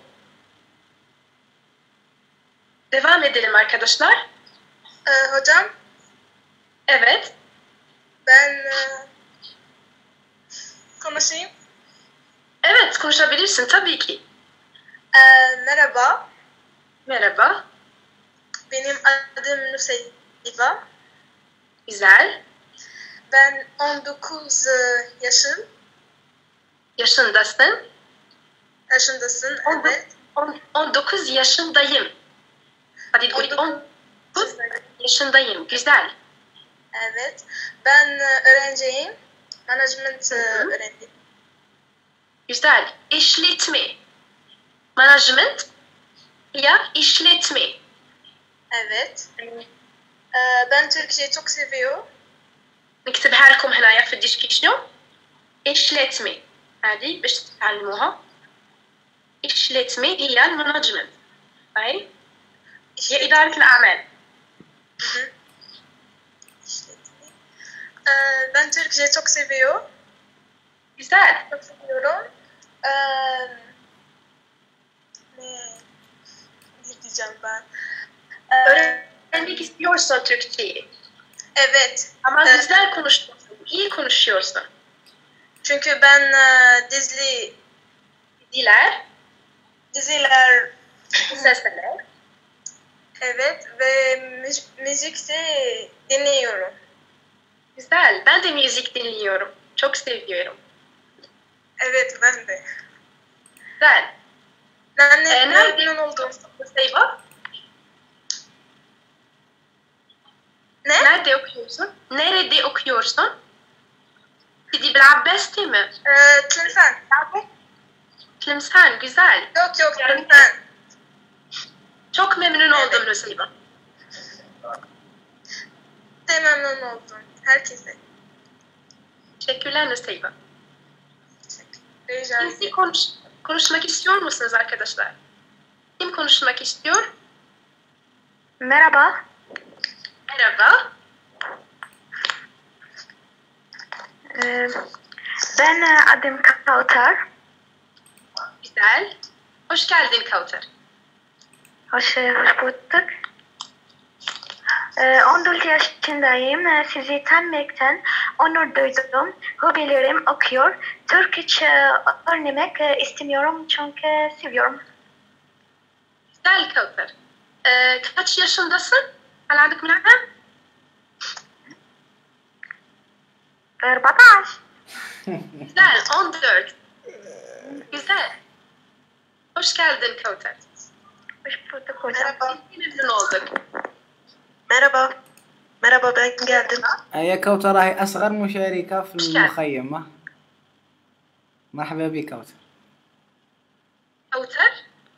S1: Devam edelim arkadaşlar.
S5: Ee, hocam,
S1: Evet.
S5: ben e, konuşayım.
S1: Evet, konuşabilirsin tabii ki.
S5: Ee, merhaba,
S1: Merhaba.
S5: benim adım Nusayba.
S1: Güzel.
S5: Ben on dokuz e, yaşım,
S1: Yaşındasın.
S5: yaşındasın,
S1: On-
S5: evet.
S1: on- on dokuz yaşındayım. Hadi tقولي on dokuz yaşındayım. Güzel.
S5: Evet, ben e, öğrenciyim, management e,
S1: Hı hı.
S5: öğrenciyim.
S1: Güzel. İşletme. Management ya işletme.
S5: Evet. Ee, ben Türkçeyi çok seviyorum.
S1: نكتبها لكم هنايا في الديسكريبسيون. إشلتمي هذه باش تتعلموها. إشلتمي هي المانجمنت. أي هي إدارة الأعمال.
S5: Hı hı. İşletme. Ee, ben Türkçeyi çok seviyorum.
S1: Güzel.
S5: Çok seviyorum. Ee, ne, ne diyeceğim ben? Ee,
S1: Öğrenmek istiyorsun Türkçeyi.
S5: evet.
S1: Ama
S5: Evet.
S1: güzel konuşuyorsun. İyi konuşuyorsun.
S5: Çünkü ben e, dizli
S1: Diler,
S5: diziler
S1: sesler.
S5: evet ve müzik, müzik de dinliyorum.
S1: Güzel. Ben de müzik dinliyorum. Çok seviyorum.
S5: Evet, ben de.
S1: Güzel.
S5: Ben
S1: Ee,
S5: ne
S1: nerede
S5: memnun oldum.
S1: Seyba?
S5: Ne?
S1: Nerede okuyorsun? Nerede okuyorsun? Sidi Belabesti mi?
S5: Ee, Tlemcen.
S1: Tlemcen, güzel.
S5: Yok yok,
S1: Yani-
S5: Tlemcen.
S1: Çok memnun oldum
S5: Evet.
S1: Nusayba.
S5: De memnun oldum. Herkese.
S1: Teşekkürler Nusayba.
S5: Rica ederim.
S1: Kimse konuş, konuşmak istiyor musunuz arkadaşlar? Kim konuşmak istiyor?
S5: Merhaba.
S1: Merhaba.
S5: Ee, ben e, adım Kautar.
S1: Güzel. Hoş geldin Kautar.
S5: Hoş, hoş bulduk. Ee, on dört yaşındayım. Ee, Sizi tanımaktan onur duydum. Hobilerim okuyor. Türkçe öğrenmek e, istemiyorum çünkü seviyorum.
S1: Güzel Kautar. Ee, kaç yaşındasın? هل عندك من عام؟
S5: أربعة عشر.
S1: Güzel. on dört. Güzel. Hoş geldin Kautar.
S5: Hoş bulduk hocam.
S1: Merhaba. Memnun olduk.
S5: Merhaba. Merhaba ben geldim.
S3: هي كوثر هي أصغر مشاركة في
S1: مش
S3: المخيم. ها؟ مرحبا بك كوثر.
S1: كوثر؟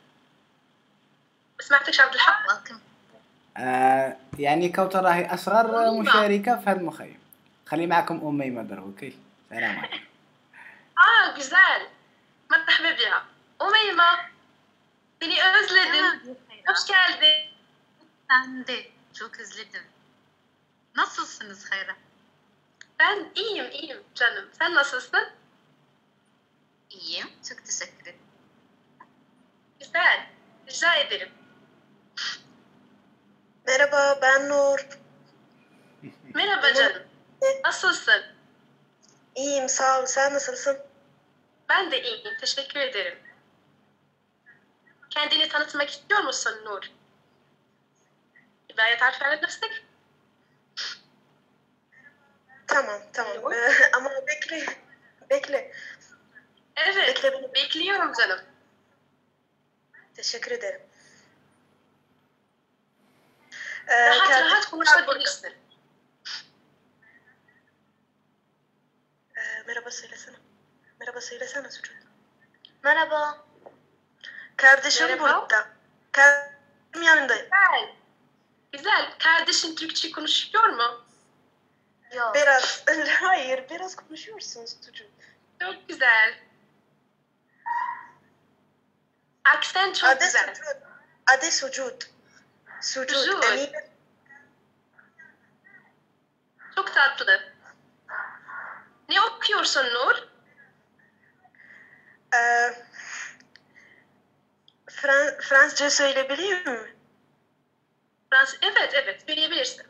S1: ما سمعتش عبد الحق؟
S2: welcome.
S3: آه يعني كوثر هي أصغر
S1: أميمة.
S3: مشاركة في هذا المخيم. خلي معكم أميمة درو اوكي. سلام عليكم.
S1: Aa güzel. Merhaba biha. Umeyma. Seni özledim. Hoş geldin.
S2: Ben de çok özledim. Nasılsınız Hayra?
S1: Ben iyiyim, iyiyim canım. Sen nasılsın?
S2: İyiyim. Çok teşekkür ederim.
S1: Güzel. Rica ederim.
S5: Merhaba ben Nur.
S1: Merhaba canım. Nasılsın?
S5: İyiyim sağ ol. Sen nasılsın?
S1: Ben de iyiyim. Teşekkür ederim. Kendini tanıtmak istiyor musun Nur? İbrahim tarif على نفسك.
S5: Tamam tamam.
S1: Yok.
S5: Ee, ama bekle. Bekle.
S1: Evet.
S5: Bekle beni.
S1: Bekliyorum canım.
S5: Teşekkür ederim. Ee,
S1: Rahat
S5: kend-
S1: rahat konuşabilirsin.
S5: Ee, merhaba söylesene. Merhaba söylesene çocuğum.
S7: Merhaba.
S5: Kardeşim
S1: Merhaba.
S5: burada. Kardeşim yanındayım.
S1: Güzel. Güzel. Kardeşin Türkçe konuşuyor mu?
S7: Yok.
S5: Biraz. Hayır biraz konuşuyorsunuz çocuğum.
S1: Çok güzel. Aksen çok
S5: Adı
S1: güzel.
S5: sucud. Adı sucud. Sucud.
S1: Sucud.
S5: Emine.
S1: Çok tatlı. Ne okuyorsun Nur?
S5: Ee, Fran Fransızca söyleyebilir miyim?
S1: Fransız. Evet evet. Söyleyebilirsin.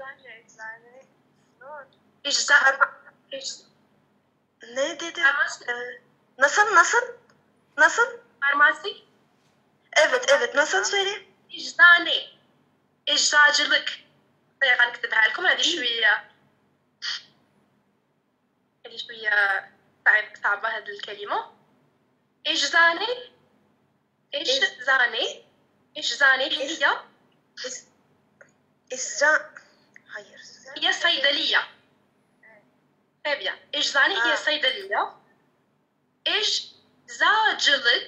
S1: İcza. İcza.
S5: Ne dedi?
S1: Farmasi.
S5: Ee, nasıl nasıl? Nasıl?
S1: Farmasi.
S5: Evet evet nasıl söyle?
S1: إجزاني إجزاجلك طيب هنكتبها لكم هذه شوية هذه شوية صعب صعبة هذه الكلمة إجزاني إجزاني إجزاني هي
S5: İs İsra Hayır.
S1: هي صيدلية طيب يا إجزاني هي
S5: آه.
S1: صيدلية إجزاجلك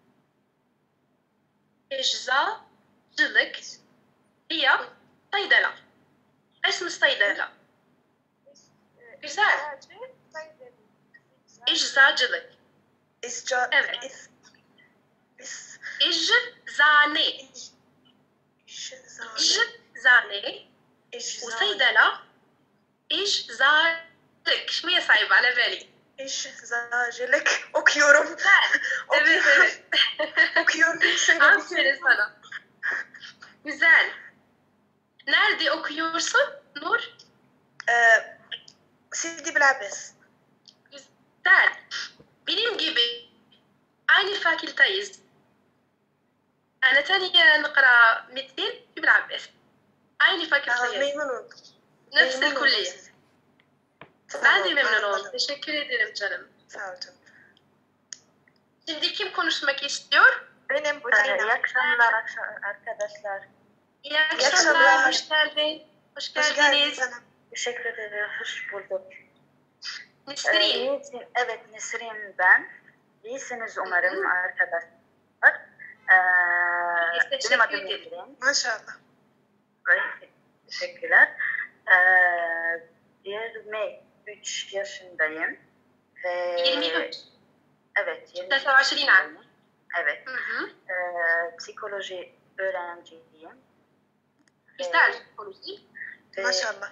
S1: إجزاجلك هي صيدلة اسم الصيدلة güzel إجزاجلك
S5: İsra
S1: Evet.
S5: İs İs
S1: إجزاني
S5: İşzane.
S1: إجزاني
S5: İşzane.
S1: وصيدلة إجزالك شوية صعيب على بالي
S5: İşzacılık okuyorum.
S1: güzel evet evet
S5: Okuyorum.
S1: aferin sana güzel nerede okuyorsun Nur?
S5: Ee, Sidi Bilabes.
S1: Güzel. Benim gibi aynı fakülteyiz. أنا تانية نقرأ مثل ابن عباس. aynı
S5: Aa,
S1: fakülteyiz.
S5: memnun oldum.
S1: Nefs
S5: Memnun oldum
S1: külliye.
S5: size.
S1: Ben de
S5: Tamam,
S1: memnun oldum.
S5: anladım.
S1: Teşekkür ederim canım.
S5: Sağ ol canım.
S1: Şimdi kim konuşmak istiyor?
S5: Benim bu
S8: İyi akşamlar arkadaşlar.
S1: İyi
S5: akşamlar.
S1: akşamlar. Hoş geldin. Hoş
S5: Hoş geldin
S1: geldiniz.
S5: sana.
S8: Teşekkür ederim. Hoş bulduk. Ee,
S1: Nesrin.
S8: iyisin- evet Nesrin ben. İyisiniz umarım
S1: Hı hı.
S8: arkadaşlar. Ee,
S1: Biz teşekkür
S8: benim adım
S1: ederiz.
S8: Nesrin.
S5: Maşallah.
S8: Teşekkürler. Ee, yirmi üç yaşındayım. Ve,
S1: yirmi üç.
S8: Evet. yirmi üç
S1: تسعة وعشرين عام.
S8: yaşındayım. Evet.
S1: Hı hı.
S8: Ee, psikoloji öğrenciyim.
S1: Güzel. Konuşayım.
S8: Ve,
S5: Maşallah.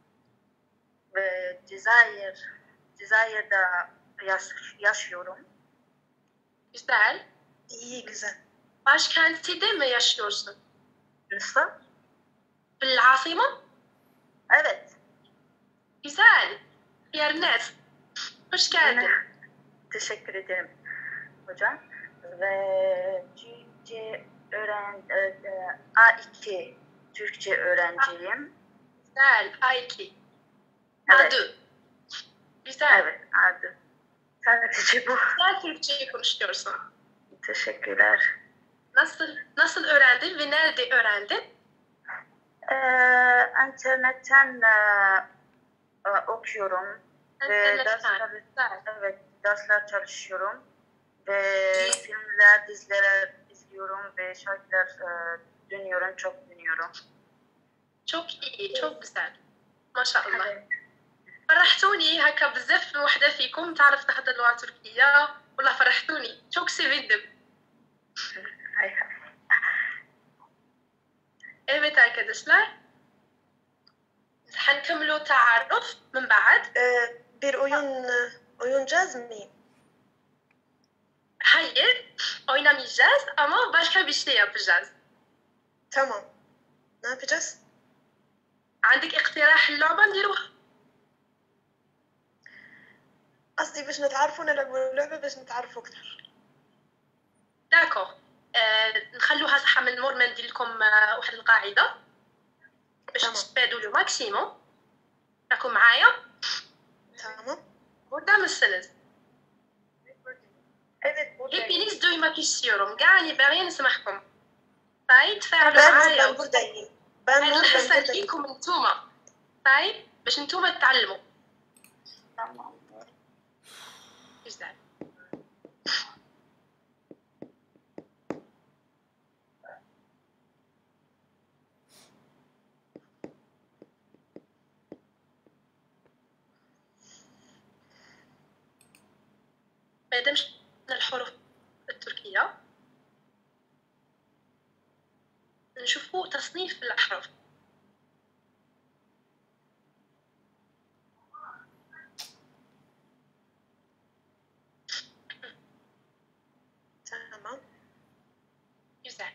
S8: ve Cezayir, Cezayir'de yaş, yaşıyorum.
S1: Güzel.
S5: İyi güzel.
S1: Başkentte mi yaşıyorsun?
S8: Nasıl?
S1: بالعاصمة?
S8: Evet.
S1: Güzel. Yernet. Hoş geldin.
S8: Teşekkür ederim hocam. Ve Türkçe öğren e, e, A iki Türkçe öğrenciyim.
S1: Güzel. A iki.
S8: Evet.
S1: Adı. Güzel.
S8: Evet, adı. Sen Türkçe bu.
S1: Güzel Türkçeyi konuşuyorsun.
S8: Teşekkürler.
S1: Nasıl nasıl öğrendin ve nerede öğrendin?
S8: Ee, internetten e, e, okuyorum ve
S1: İnternetten.
S8: dersler,
S1: Güzel.
S8: evet, dersler çalışıyorum ve filmler, diziler izliyorum ve şarkılar e, dinliyorum, çok dinliyorum.
S1: çok iyi, çok güzel. ما شاء الله.
S8: Evet.
S1: فرحتوني هكا بزاف وحدة فيكم تعرف تهدر اللغة التركية والله فرحتوني çok sevindim.
S8: Hay hay.
S1: Evet arkadaşlar. حنكملوا تعارف من بعد.
S9: Ee, bir oyun oynayacağız mı?
S1: Hayır, oynamayacağız ama başka bir şey yapacağız.
S9: Tamam. Ne yapacağız?
S1: عندك اقتراح اللعبة نديروها؟
S9: قصدي باش نتعرفوا نلعبوا اللعبة باش نتعرفوا أكثر.
S1: داكوغ. آه، نخلوها صح من مور ما ندير لكم آه، واحد القاعدة باش
S9: تمام.
S1: تستفادوا لو ماكسيموم. راكم معايا؟
S9: تمام.
S1: قدام السنز.
S8: Evet, buradayım.
S1: Hepiniz duymak istiyorum. Yani باغية نسمعكم. طيب تفاعلوا
S9: Ben
S1: معايا.
S9: ben buradayım. Ben
S1: هاد
S9: Nur, ben
S1: الحصة
S9: buradayım.
S1: ليكم انتوما. طيب باش انتوما تتعلموا.
S8: Tamam.
S1: Güzel. ما دامش الحروف التركية نشوفوا تصنيف الأحرف.
S9: Tamam.
S1: Güzel.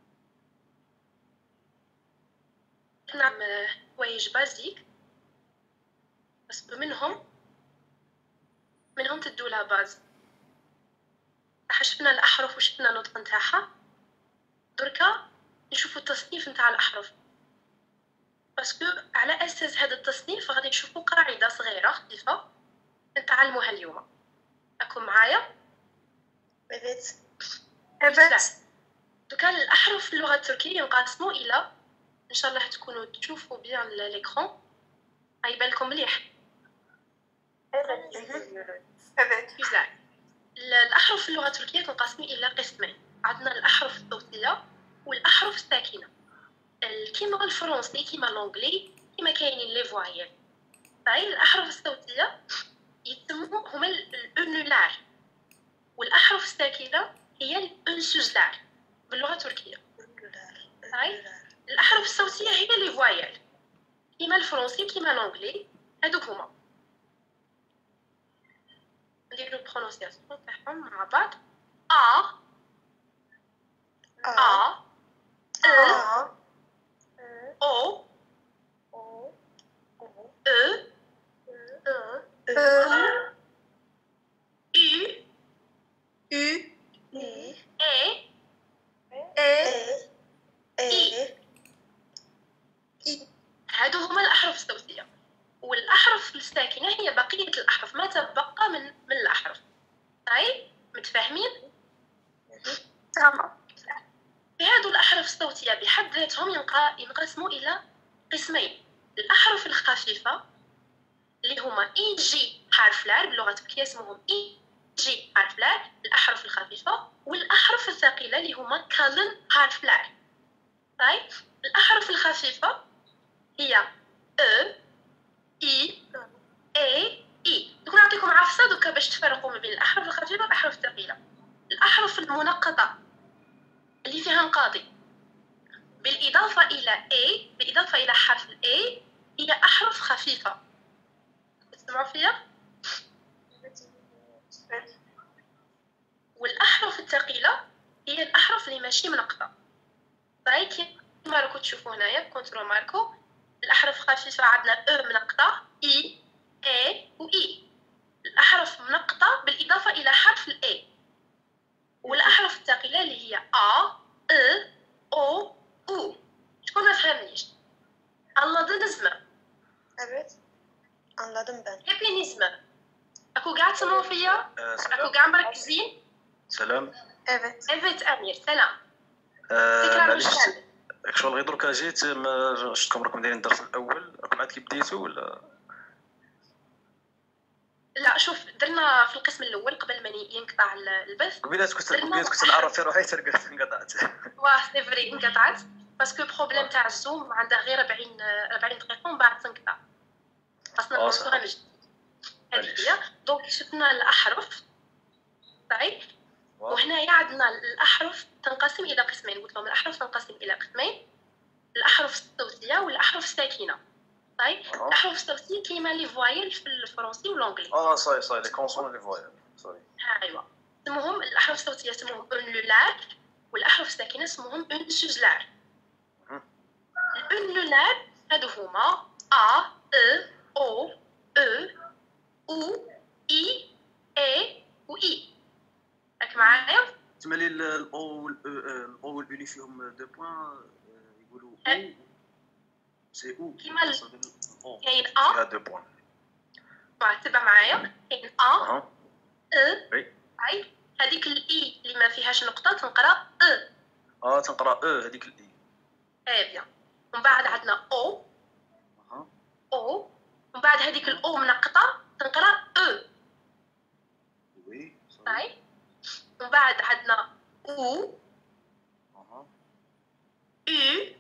S1: نعمل هوايج بازيك بس منهم منهم تدولها باز. راح شفنا الأحرف وشفنا النطق نتاعها. دركا نشوفوا التصنيف نتاع الأحرف باسكو على أساس هذا التصنيف غادي نشوفوا قاعدة صغيرة خفيفة نتعلموها اليوم. راكم معايا؟
S9: Evet.
S1: Evet. دوكا الأحرف في اللغة التركية ينقسموا إلى إن شاء الله تكونوا تشوفوا بيان ليكرون. هيبان لكم مليح.
S8: Evet, dinliyorum.
S9: Evet.
S1: Güzel. الأحرف في اللغة التركية تنقسم إلى قسمين. عندنا الأحرف الصوتية والأحرف الساكنة. كيما الفرنسي كيما الأنجلي كيما كاينين لي فوايل. طيب الأحرف الصوتية يتسموا هما الأنولار والأحرف الساكنة هي الأنسوزلار باللغة التركية. طيب الأحرف الصوتية هي لي فوايل كيما الفرنسي كيما الأنجلي هادوك هما. نديرو البرونونسياسيون تاعهم مع بعض. أ أ
S9: A.
S1: أو
S9: O.
S1: أ
S9: I.
S1: أو
S9: I.
S1: إي
S9: E. E. I.
S1: هادو هما الأحرف الصوتية. والأحرف الساكنة هي بقية الأحرف ما تبقى من من الأحرف. طيب متفاهمين؟
S5: تمام.
S1: هادو الأحرف الصوتية بحد ذاتهم ينق- ينقسموا إلى قسمين. الأحرف الخفيفة اللي هما إي جي حرف لار باللغة التركية اسمهم إي جي حرف لار الأحرف الخفيفة. والأحرف الثقيلة اللي هما كالن حرف لار. طيب الأحرف الخفيفة هي أ إي إي إي. دوك نعطيكم عفسة دوكا باش تفرقوا ما بين الأحرف الخفيفة والأحرف الثقيلة. الأحرف المنقطة اللي فيها انقاضي بالإضافة إلى A بالإضافة إلى حرف ال A هي أحرف خفيفة. تسمعوا فيها؟ والأحرف الثقيلة هي الأحرف اللي ماشي منقطة. طيب كيما راكم تشوفوا هنايا كونترول ماركو الأحرف خفيفة عندنا أ منقطة إي إي و إي. الأحرف منقطة بالإضافة إلى حرف ال A. والأحرف الثقيلة اللي هي أ أ أو أو. شكون ما فهمنيش؟ الله نسمع.
S9: Evet. Anladım ben.
S1: Hepiniz mi? اكو قاعد تسمعوا فيا؟
S4: آه،
S1: اكو
S4: سلام
S1: قاعد مركزين؟
S4: سلام
S5: Evet.
S1: ايفيت امير سلام.
S4: آه،
S1: تكرار
S4: معليش
S1: بالشهادة.
S4: شغل غير دركا جيت ما شفتكم راكم دايرين الدرس الاول راكم عاد كي بديتوا ولا
S1: لا شوف درنا في القسم الاول قبل ما ينقطع البث.
S4: قبيلات كنت
S1: درنا
S4: قبيلات كنت نعرف في روحي ترقدت انقطعت.
S1: واه سي فري انقطعت باسكو بروبليم تاع الزوم عنده غير أربعين أربعين دقيقه ومن بعد تنقطع خاصنا
S4: آه،
S1: نوصلها
S4: صح.
S1: من جديد. هذه
S4: معليش.
S1: هي دونك شفنا الاحرف صحيح.
S4: واو.
S1: وهنايا عندنا الاحرف تنقسم الى قسمين. قلت لهم الاحرف تنقسم الى قسمين، الاحرف الصوتيه والاحرف الساكنه. صحيح.
S4: آه.
S1: الاحرف الصوتيه كيما لي فوايل في الفرنسي والانجلي.
S4: اه صاي صاي لي كونسون لي فوايال صاي.
S1: ايوا اسمهم الاحرف الصوتيه اسمهم اون لولار، والاحرف الساكنه اسمهم اون سوزلار. الاون لولار هادو هما ا ا او او او اي اي و اي. راك معايا؟
S4: تما لي الاو الاو والاو فيهم دو بوين يقولوا
S1: أه.
S4: او سي او
S1: كيما ال-
S4: او
S1: كاين
S4: فيها
S1: ا
S4: دو بوين.
S1: تبع معايا كاين ا
S4: اها
S1: ا
S4: وي
S1: اي هذيك الاي اللي ما فيهاش نقطه تنقرا ا.
S4: اه تنقرا او هذيك الاي.
S1: اي بيان. ومن بعد عندنا او
S4: اها
S1: او ومن بعد هذيك الاو منقطه تنقرا او.
S4: وي
S1: صحيح. ومن بعد عندنا او
S4: اها
S1: او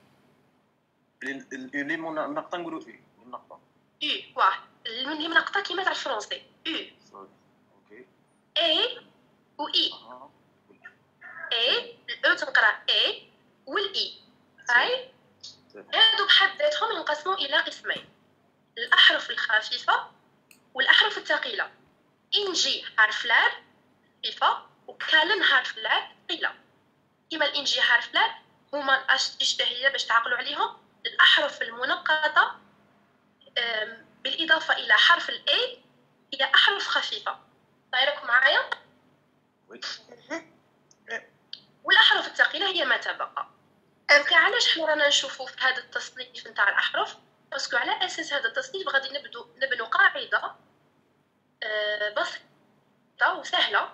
S4: اللي منقطه نقولوا اي النقطه
S1: او واحد اللي منقطه كيما تاع الفرنسي او
S4: اوكي
S1: اي و اي.
S4: اها
S1: اي الاو تنقرا اي والاي. صحيح. هادو بحد ذاتهم ينقسموا الى قسمين، الاحرف الخفيفه والاحرف الثقيله. انجي حرف لار خفيفه وكالن حرف لار ثقيله. كيما الانجي حرف لار هما الاشتهيه باش تعقلوا عليهم الاحرف المنقطه أم، بالاضافه الى حرف الاي هي احرف خفيفه. طايركم معايا؟
S4: وي
S1: والاحرف الثقيله هي ما تبقى. دونك علاش حنا رانا نشوفوا في هذا التصنيف نتاع الاحرف؟ باسكو على اساس هذا التصنيف غادي نبدو نبنوا قاعده أه بسيطه وسهله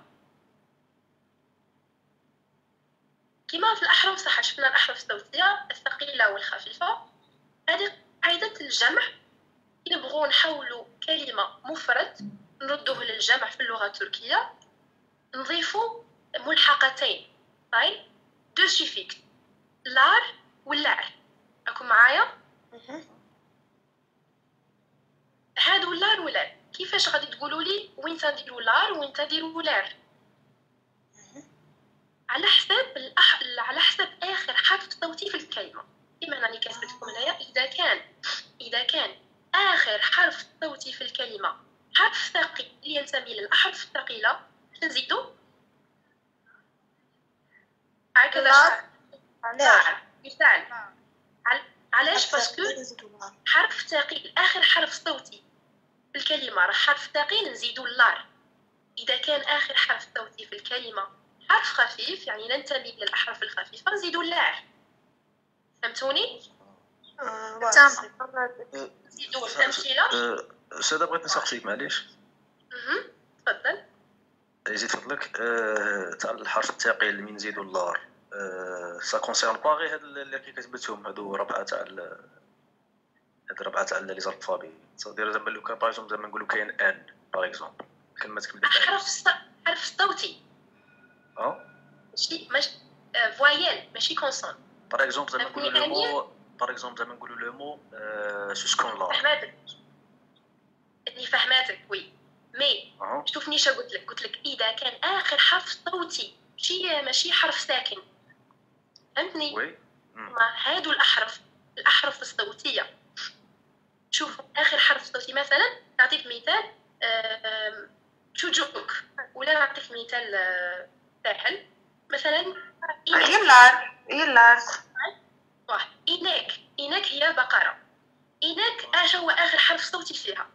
S1: كما في الاحرف. صح شفنا الاحرف الصوتيه الثقيله والخفيفه. هذه قاعده الجمع. كي نبغوا نحولوا كلمه مفرد نردوه للجمع في اللغه التركيه نضيفوا ملحقتين. طيب دو سوفيكس لار واللار. راكم معايا؟ هادو لار ولار كيفاش غادي تقولوا لي وين تديروا لار وين تديروا لار؟ على حساب الأح... على حساب اخر حرف صوتي في الكلمه. كما راني كاتبه لكم هنايا اذا كان اذا كان اخر حرف صوتي في الكلمه حرف ثقيل ينتمي للاحرف الثقيله نزيدو هكذا.
S9: لار.
S1: مثال عل- علاش؟ باسكو حرف ثقيل اخر حرف صوتي في الكلمه راه حرف ثقيل نزيدو اللار. اذا كان اخر حرف صوتي في الكلمه حرف خفيف يعني ننتمي للاحرف الخفيفه نزيدو اللار. فهمتوني؟
S9: تمام.
S1: نزيدو الامثله.
S4: استاذه بغيت نسقسيك معليش
S1: اها تفضل.
S4: يزيد فضلك آه، تاع الحرف الثقيل من نزيدو اللار آه، سا كونسيرن با غير هاد اللي كي كتبتهم هادو ربعه تاع ال- هاد ربعه تاع لي زالفابي صدير زعما لو كان باغ اكزومبل زعما نقولوا كاين ان باغ اكزومبل كلمه كبدات
S1: حرف الص... حرف الصوتي
S4: اه
S1: ماشي ماشي فوايل ماشي كونسون.
S4: باغ اكزومبل زعما نقولوا لو
S1: فهمتني
S4: مو باغ اكزومبل زعما نقولوا لو مو سوسكون لار
S1: فهماتك اني فهماتك وي مي
S4: اه
S1: شوفني شا قلت لك قلت لك اذا كان اخر حرف صوتي ماشي ماشي حرف ساكن. فهمتني؟
S4: وي مم.
S1: ما هادو الاحرف الاحرف الصوتيه. شوف اخر حرف صوتي مثلا نعطيك مثال آم، تشوجوك ولا نعطيك مثال آه، ساهل مثلا إيناك.
S9: يلار يلار.
S1: واحد إيناك إيناك هي بقرة. إيناك اش هو اخر حرف صوتي فيها؟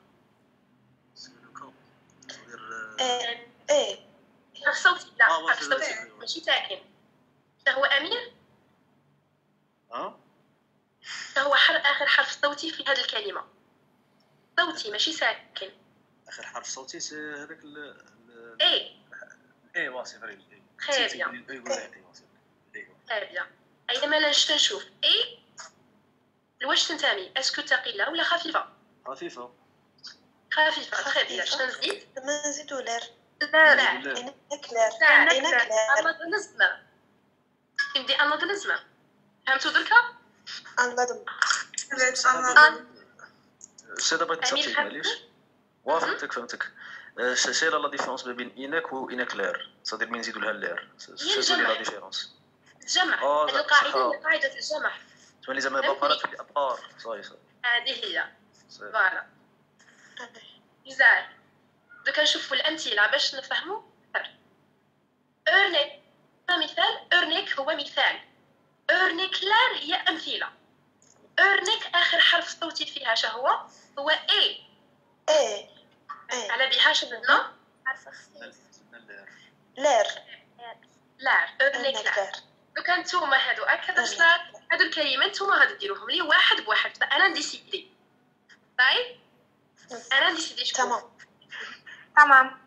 S9: ايه ايه
S1: حرف صوتي لا
S4: آه،
S1: حرف
S4: واحد
S1: صوتي
S4: صوتي.
S1: ماشي ساكن. هو امير
S4: اه
S1: هو حر اخر حرف صوتي في هذه الكلمه. صوتي ماشي ساكن.
S4: اخر حرف صوتي س- هذاك ال
S1: اي
S4: اي واسي فري اي
S1: خير يا
S4: اي يقول اي واسي اي
S1: خير. اينما لا نشوف اي لواش تنتمي؟ اسكو ثقيله ولا خفيفه؟
S4: خفيفه
S1: خفيفه. خير شنو نزيد؟
S9: ما نزيدو لير
S1: لا لا
S9: انا كلار
S1: لا
S9: انا كلار
S1: انا نسمع بدي انا نسمع فهمتوا دركا؟
S9: انظم
S4: السيده بغيت
S1: أمير
S4: نسقسيك
S1: حمد؟
S4: معليش وا فهمتك فهمتك سي لا ديفيرونس ما بين اناك و انا كلير صدير مين نزيدو لها اللير شنو هي لا ديفيرونس
S1: الجمع.
S4: آه،
S1: هذه
S4: صح.
S1: القاعده هي قاعده الجمع.
S4: تولي زعما بقرات في ابار صاي صاي
S1: هذه هي
S4: صاي.
S1: فوالا مزال. دوكا نشوفوا الامثله باش نفهموا اكثر. اورنيك مثال، اورنيك هو مثال، اورنيكلار هي امثله. اورنيك اخر حرف صوتي فيها شهو هو اي.
S9: ايه ايه
S1: على بها شنو؟
S7: حرف خفيف.
S9: لير
S1: لار
S9: انا
S1: اورنيكلار.
S9: كلار
S1: دوكا نتوما هادو هكذا شلار هادو الكلمات نتوما غادي ديروهم لي واحد بواحد. فانا نديسيدي طيب انا نديسيدي شكون.
S9: تمام
S5: تمام.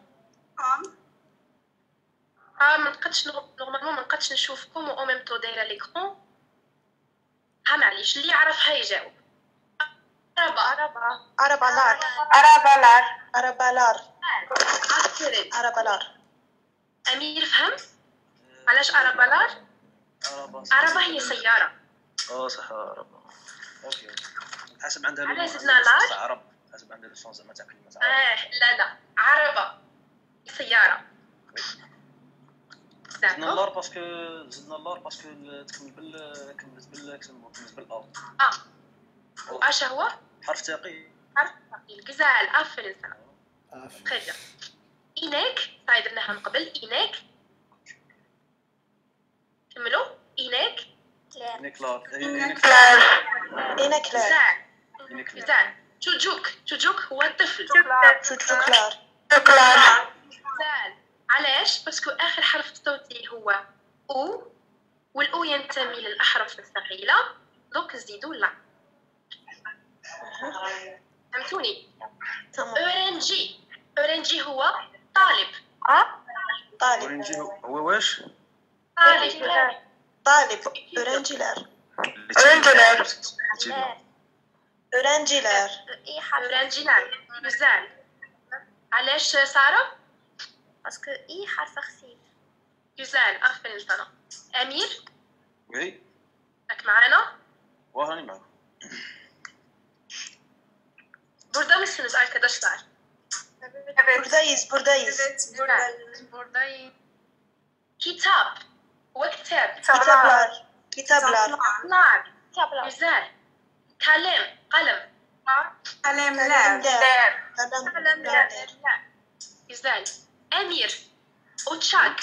S1: ها ما نقدش نورمالمون ما نقدش نشوفكم و او ميم طو دايره ليكرون. ها معليش اللي يعرفها يجاوب. عربه عربه
S9: عربالار
S5: أرابالار.
S9: عربالار
S1: عربه.
S9: عربالار
S1: امير فهم علاش عربالار؟ عربه هي سياره.
S4: اه صح عرب اوكي حسب عندها
S1: على
S4: لو-
S1: زدنا لار؟
S4: عرب حسب عندها السونس زعما تاع كلمه عرب
S1: اه لا لا عربه سياره.
S4: زدنا اللار باسكو زدنا اللار باسكو تكمل بال كملت بال كملت بالأ
S1: اه واش هو؟
S4: حرف ثقيل
S1: حرف ثقيل. غزال افل سنه.
S3: عافية.
S1: خير إيناك صاي درناها من قبل. إيناك كملوا. إيناك
S7: كلار.
S4: نيكلار
S9: انا كلار
S1: غزال غزال. تشوجوك تشوجوك هو الطفل.
S9: شوتشو كلار
S1: غزال. علاش؟ باسكو آخر حرف صوتي هو أو والأو ينتمي للأحرف الثقيلة دونك نزيدو لا. فهمتوني؟
S9: تمام
S1: أورنجي. أورنجي هو طالب.
S9: طالب
S4: اورنجي هو واش
S1: طالب
S9: طالب اورنجي لار
S4: اورنجي
S7: كلار.
S9: اورنجي لار
S7: اي حرف
S1: أورنجي نعم. غزال. علاش سارة؟
S7: باسكو اي حرف خفيف.
S1: غزال أفل سنة. أمير
S4: وي
S1: راك معانا؟
S4: وهاني معاك
S1: بردا مسن سؤال كذا شطار.
S9: بردايز بردايز
S1: كتاب هو كتاب.
S9: كتاب لار كتاب لار
S1: نعم.
S7: كابلا.
S1: غزال. كلام قلم.
S5: كلام
S9: كلام
S5: لار.
S9: لار كلام لار
S1: غزال. أمير أوتشاك.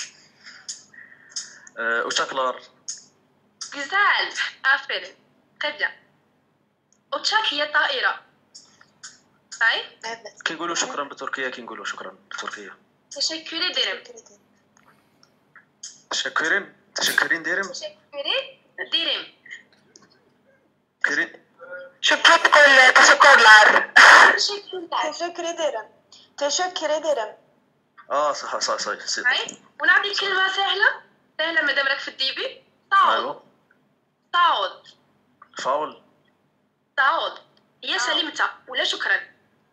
S4: وشاكلار
S1: غزال أفل قبل. أوتشاك هي طائرة. طيب
S4: كي نقولوا شكرا بالتركيه كي نقولوا شكرا بالتركيه
S1: تشكري ديرم.
S4: شكرين تشكرين ديرم
S1: تشكري ديرم.
S4: كرين
S5: شكرا تقول تشكر لار.
S1: تشكري
S9: تشكري درم تشكري درم
S4: اه صح صح صح صح
S1: طيب ونعطي كلمة سهلة سهلة مادام راك في الديبي. طاول.
S4: ايوا
S1: طاول
S4: فاول
S1: طاول هي سلمت ولا شكرا.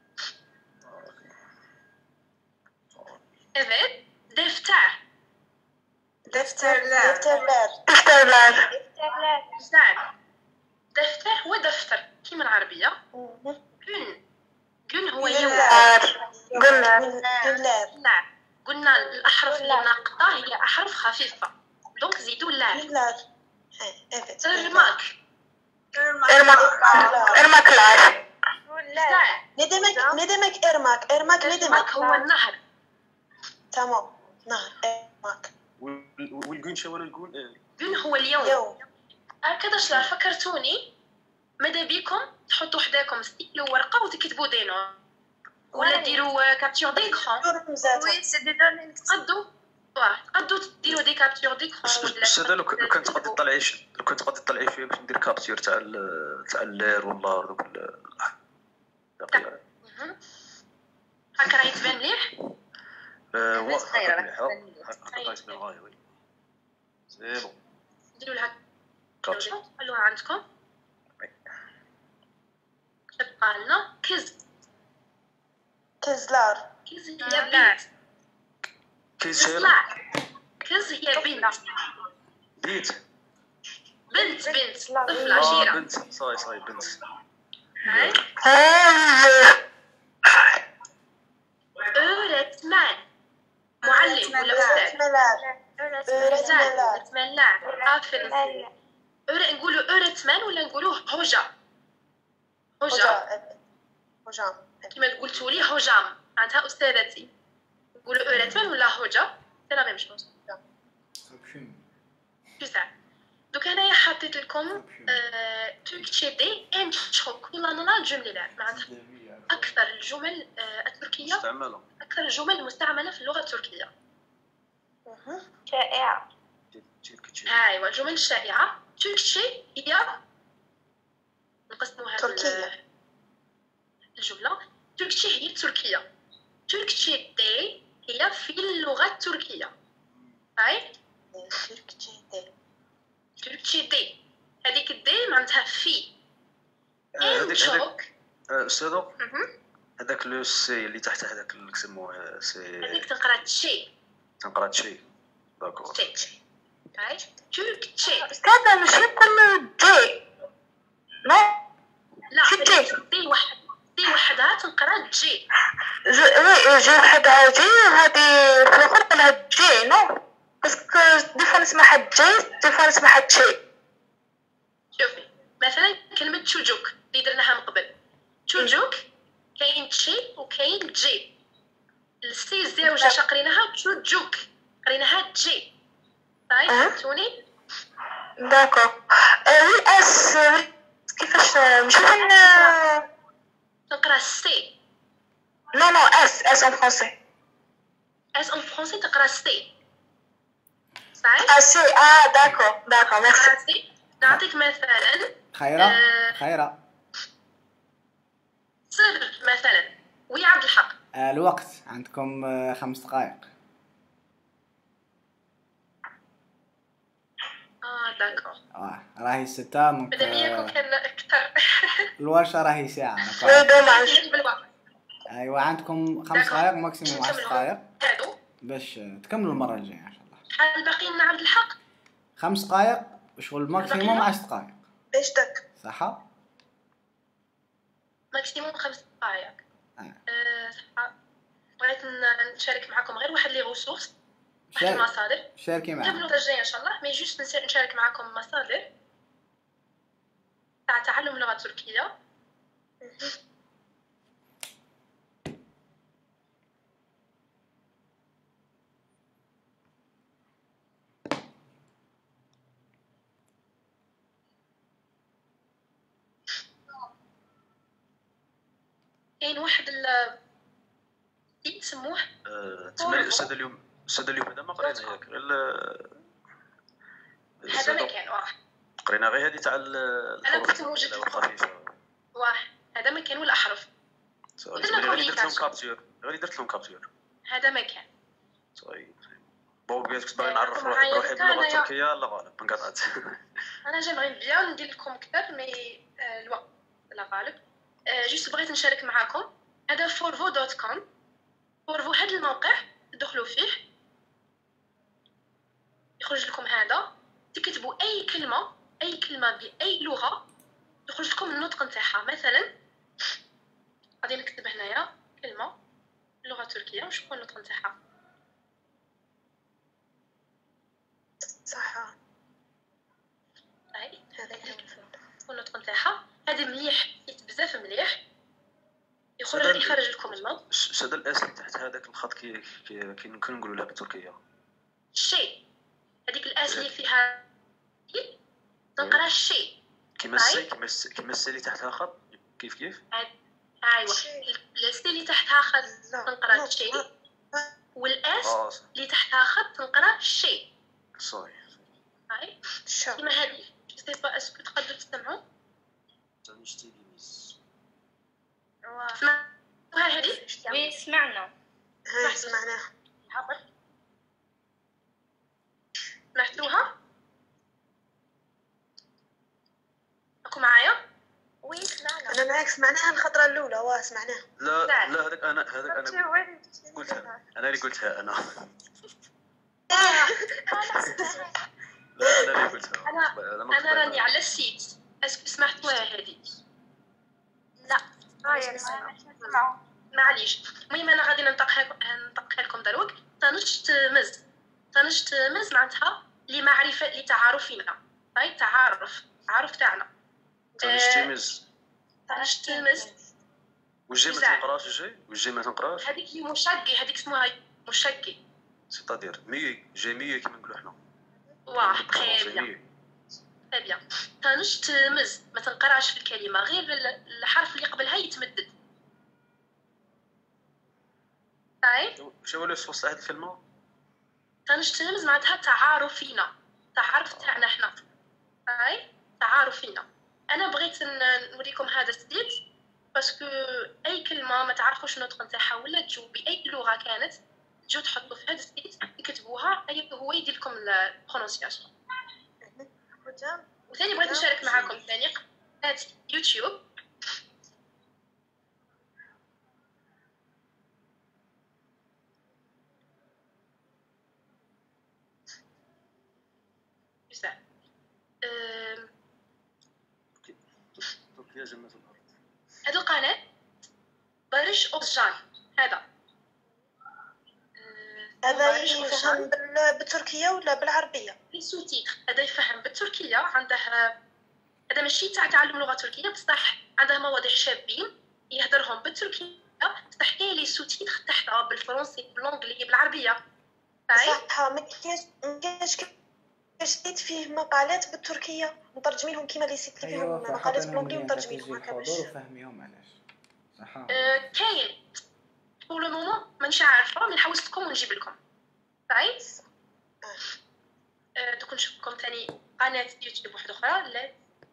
S1: إذن دفتر.
S9: دفتر لار دفتر لار
S5: دفتر لار.
S1: زين دفتر هو دفتر كيما العربية. كن كن هو يوم.
S5: قلنا
S9: لار
S1: لا قلنا الأحرف اللي ناقطة هي أحرف خفيفة دونك زيدوا لا.
S9: لار evet
S1: إرماك.
S5: إرماك إرماك لار.
S1: زين
S9: ne demek ne demek ırmak ırmak ne demek
S1: إرماك هو النهر.
S9: tamam nahar ırmak
S4: والقنشه ولا القون
S1: كن هو اليوم.
S9: يوم
S1: هكذا شلون فكرتوني ماذا بيكم تحطوا حداكم ستيلو ورقة وتكتبوا دي نوت ولا ديروا كابتور ديكرون.
S9: yorum zaten
S1: تقدوا واه تقدوا ديروا دي كابتور ديكرون ولا
S4: استاذه لو كنت تقدري تطلعي لو كنت تقدري تطلعي فيه باش ندير كابتور تاع ال- تاع اللير واللار دوك ال-
S1: هكا راه يتبان مليح.
S4: آه، هو
S2: بس خير،
S4: هكا
S2: راه
S4: مليح
S2: تبان لي.
S4: هكا يتبان غاية وي سي بون
S1: نديروا لها
S4: كاتش
S1: خلوها عندكم. تبقى لنا كز.
S9: كزلار.
S1: كز هي بنت.
S4: كيس شيلا
S1: كزلار. كز هي بنت.
S4: بيت
S1: بنت بنت
S9: كزلار.
S1: طفلة
S4: اه
S1: شيرة.
S4: بنت صاي صاي بنت
S1: هاي أورتمان معلم ولا أستاذ.
S9: ملار.
S1: أورتمان أورتمان حافظ. أور نقولوا أورتمان ولا نقولوا هوجا. هوجا
S9: هجا. هجام.
S1: كما قلتوا لي هجام معناتها أستاذتي. نقولوا أورتمان ولا هوجا سي لا ميم شوز. بزاف. دوك هنايا حطيت لكم آه، تركي دي ان شوك كل نهار جملة معناتها أكثر الجمل آه، التركية
S4: مستعملة
S1: أكثر الجمل المستعملة في اللغة التركية.
S5: شائعة.
S1: هاي والجمل الشائعة. تركي هي نقسموا هذه
S9: تركية.
S1: الجملة. تركي هي تركيا. تركي دي هي في اللغة التركية. هاي
S9: تركي دي.
S1: تركي دي هذيك الدي معناتها في.
S4: آه،
S1: ان
S4: هذيك
S1: شوك.
S4: هذاك آه، استاذو
S1: مهم.
S4: هذاك لو سي اللي تحت هذاك اللي كسموه سي
S1: هذيك تنقرا تشي.
S4: تنقرا شي داكور
S1: تشي. هاي تركي.
S5: أستاذة مش يقول جي. لا.
S1: لا
S5: شو تشي؟
S1: هذيك دي واحد دي وحدها تنقرا جي.
S5: جي وي جي وحدها جي هذه في الآخر قالها جي نو. باسكو دي فوا نسمعها جي دي فوا نسمعها تشي.
S1: شوفي مثلا كلمة تشوجوك اللي درناها من قبل. تشوجوك كاين تشي وكاين جي. السي الزاوجة شا قريناها تشوجوك قريناها جي. طيب فهمتوني؟
S5: داكو. وي اس كيفاش مش فاهم.
S1: تنقرا سي.
S5: نو نو اس اس ان فرونسي.
S1: اس ان فرونسي تقرا سي. صحيح؟
S5: اس اه داكو داكو ميرسي.
S1: تقرا سي. نعطيك مثلا
S3: خيرة
S1: آه،
S3: خيرة
S1: سر مثلا وي عبد الحق.
S3: آه، الوقت عندكم آه، خمس دقائق.
S1: اه داكور.
S3: اه راهي ستة دونك
S1: مادام ياكم
S3: آه،
S1: كان اكثر.
S3: الورشة راهي ساعة.
S5: وي دوماج.
S1: بالوقت
S3: ايوا عندكم خمس
S1: داكور.
S3: دقائق ماكسيموم عشر
S1: نكملوا.
S3: دقائق
S1: هادو
S3: باش آه، تكملوا المرة الجاية ان شاء الله.
S1: شحال باقي لنا عبد الحق؟
S3: خمس دقائق شغل ماكسيموم عشر دقائق
S9: باش داك.
S3: صح؟
S1: ماكسيموم خمس دقائق.
S3: آه.
S1: أه صح. بغيت ن- نشارك معكم غير واحد لي ريسورس واحد
S3: شارك
S1: المصادر.
S3: شاركي معنا.
S1: نكملوا الجاي ان شاء الله مي جوست نس- نشارك معكم مصادر تاع تعلم اللغة التركية. كاين واحد ال يسموه
S4: تسمى الاستاذ اليوم الاستاذ اليوم هذا ما قرينا ياك غير
S1: هذا ما كان واحد.
S4: قرينا غير هذه تاع
S1: انا كنت موجود
S4: الخفيفه
S1: واحد هذا ما كان ولا احرف.
S4: غير درت لهم كابتور غير درت لهم كابتور
S1: هذا ما كان.
S4: صاي بون قالت باغي نعرف روحي باللغه التركيه لا غالب انقطعت.
S1: انا جيمري بيان ندير لكم اكثر مي الوقت لا غالب. جيست بغيت نشارك معكم هذا فورفو دوت كوم. فورفو هذا الموقع تدخلوا فيه يخرج لكم هذا تكتبوا اي كلمه اي كلمه باي لغه يخرج لكم النطق نتاعها. مثلا غادي نكتب هنايا كلمه باللغه التركيه ونشوفوا النطق نتاعها.
S9: صح.
S1: هاي هذا النطق نتاعها هذا مليح بزاف مليح يخرج يخرج لكم النطق.
S4: شاد الاسم تحت هذاك الخط كي كي كي نقولوا لها بالتركيه
S1: شيء. هذيك الاس اللي فيها تنقرا شيء
S4: كيما السي كيما السي كيما السي اللي تحتها خط كيف كيف.
S1: ايوا السي اللي تحتها خط تنقرا شيء والاس اللي تحتها خط تنقرا شيء.
S4: صاي
S1: هاي كيما هذه سي با اسكو تقدروا تسمعوا.
S4: تنشتي ميس
S1: هذه
S6: وي سمعنا
S9: هاي سمعناها.
S1: سمعتوها؟ اكو معايا؟
S7: وي سمعنا.
S9: انا معاك سمعناها الخطره الاولى. واه سمعناها.
S4: لا لا هذاك انا هذاك انا قلتها انا اللي قلتها انا لا انا اللي قلتها
S1: انا انا راني على السيت. اسكو سمعتوها هذه؟
S7: لا
S1: معليش. المهم انا غادي ننطقها ننطقها لكم دروك. تنشتمز تنشتمز معناتها لمعرفه لتعارفنا. طيب تعارف تعارف تاعنا.
S4: تنشتمز
S1: تنشتمز
S4: والجي ما تنقراش الجي والجي ما تنقراش.
S1: هذيك هي مشقي. هذيك اسمها مشقي.
S4: سيتادير مي جميع كيما نقولوا حنا.
S1: واه تري بيان تري بيان. تنشتمز ما تنقراش في الكلمه غير الحرف اللي قبلها يتمدد. طيب
S4: شنو هو الفصل هذه الكلمه؟
S1: تنشتمز معناتها تعارفينا. تعارف تاعنا حنا. طيب تعارفينا. انا بغيت نوريكم هذا السيت باسكو اي كلمه ما تعرفوش النطق نتاعها ولا تجو باي لغه كانت تجو تحطوا في هذا السيت يكتبوها اي هو يدير لكم البرونونسياسيون. وثاني بغيت نشارك معاكم ثاني قناه يوتيوب بزاف.
S4: تركيا جنة الأرض.
S1: هذه القناة برج أوزجان. هذا
S9: هذا يفهم بالتركية ولا بالعربية؟
S1: بالسوتيتر. هذا يفهم بالتركية. عنده هذا ماشي تاع تعلم لغة تركية بصح عنده مواضيع شابين يهدرهم بالتركية بصح كاين لي سوتيتر تحتها بالفرنسي بالانجلي بالعربية.
S9: صح. ما كاينش ما كاينش كاين فيه مقالات بالتركية مترجمينهم كيما لي سيت فيهم
S3: ايوه
S9: مقالات بالانجلي مترجمينهم هكا باش
S3: وفهميهم علاش. صح.
S1: أه كاين pour le moment مانيش عارفه من حوست لكم ونجيب لكم. طيب أه دوك نشوف لكم ثاني قناه يوتيوب واحده اخرى. لا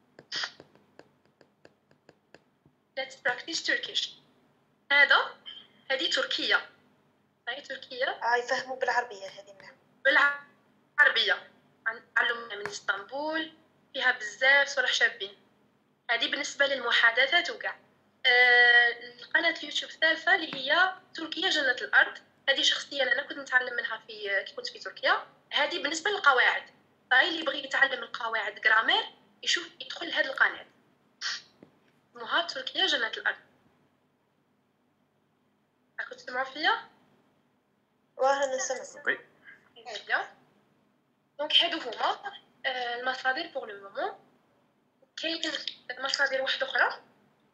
S1: let's practice Turkish. هذا هذه تركيا. هاي تركيا
S9: اه يفهموا بالعربية. هذه نعم
S1: بالعربية. نعلمها من اسطنبول فيها بزاف صراحة شابين. هذه بالنسبة للمحادثات وكاع. آه القناة اليوتيوب الثالثة اللي هي تركيا جنة الأرض. هذه شخصيا أنا كنت نتعلم منها في كي كنت في تركيا. هذه بالنسبة للقواعد. طيب اللي يبغي يتعلم القواعد جرامير يشوف يدخل لهذه القناة. اسمها تركيا جنة الأرض. راكم تسمعوا فيا؟
S9: واه انا سمعت.
S1: هذا دونك هادو هما المصادر بور لو مومون. كاين مصادر واحده اخرى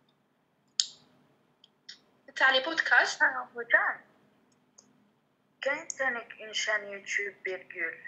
S1: تاع لي بودكاست.
S8: هدى كاين ثاني انشان يوتيوب بيرجول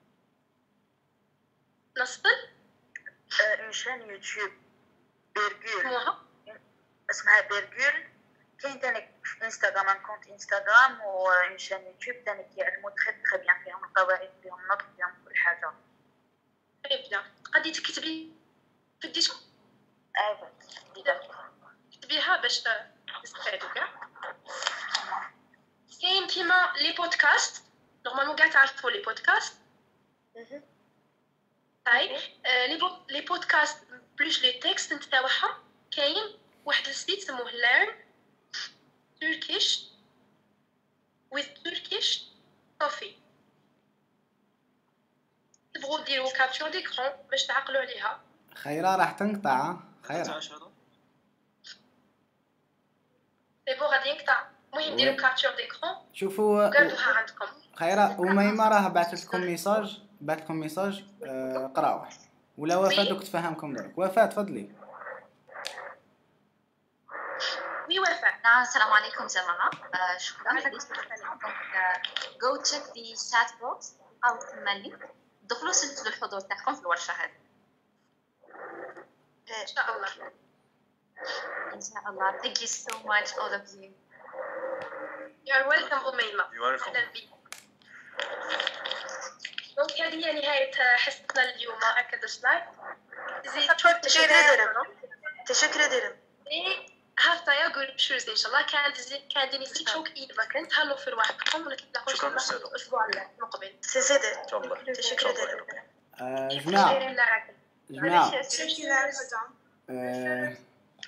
S1: نصبل
S8: انشان يوتيوب بيرجول
S1: اسمها
S8: اسمها بيرجول. كاين ثاني في انستغرام كونت انستغرام وانشان يوتيوب ثاني كيعلموا تخي تخي بيان فيهم القواعد فيهم النطق فيهم كل حاجه.
S1: طيب بيان غادي تكتبي في الديسكو.
S8: ايوا
S1: كتبيها باش تستفادوا كاع. كاين كيما لي بودكاست نورمالمون كاع تعرفوا لي بودكاست. طيب لي لي بودكاست بلوس لي تكست نتاعهم كاين واحد السيت سموه learn Turkish with Turkish coffee. تبغوا ديروا كابتشر ديكرون باش تعقلوا عليها.
S3: خيرا راح تنقطع. خيرا
S1: دابا غادي ينقطع. المهم ديروا كابتشر ديكرون
S3: شوفوا
S1: وقادوها عندكم.
S3: خيرا وميمة راه بعثت لكم ميساج بعثت لكم ميساج آه قراوه ولا وفاة دوك تفهمكم درك. وفاة تفضلي.
S1: وي وفاء.
S2: نعم السلام عليكم جماعة. آه شكرا. دونك جو تشيك دي شات بوكس أو تملي دخلوا سجلوا الحضور تاعكم في الورشة هذه
S1: إن شاء الله.
S2: إن شاء الله. Thank you so much all of you.
S1: You are welcome أميمة.
S4: You are welcome.
S1: أهلا بك. دونك هذه هي نهاية حصتنا اليوم. أكد سلايد.
S9: تشكرا ديرم. تشكرا ديرم.
S1: هافتا يا قول بشوز ان شاء الله كان كان ديني سيك شوك ايد ما كنت هلو في واحدكم ونتلاقوا ان شاء الله في الاسبوع المقبل.
S9: سي سي دي
S4: ان شاء الله.
S9: تشكر ديالك.
S3: آه جماعة جماعة آه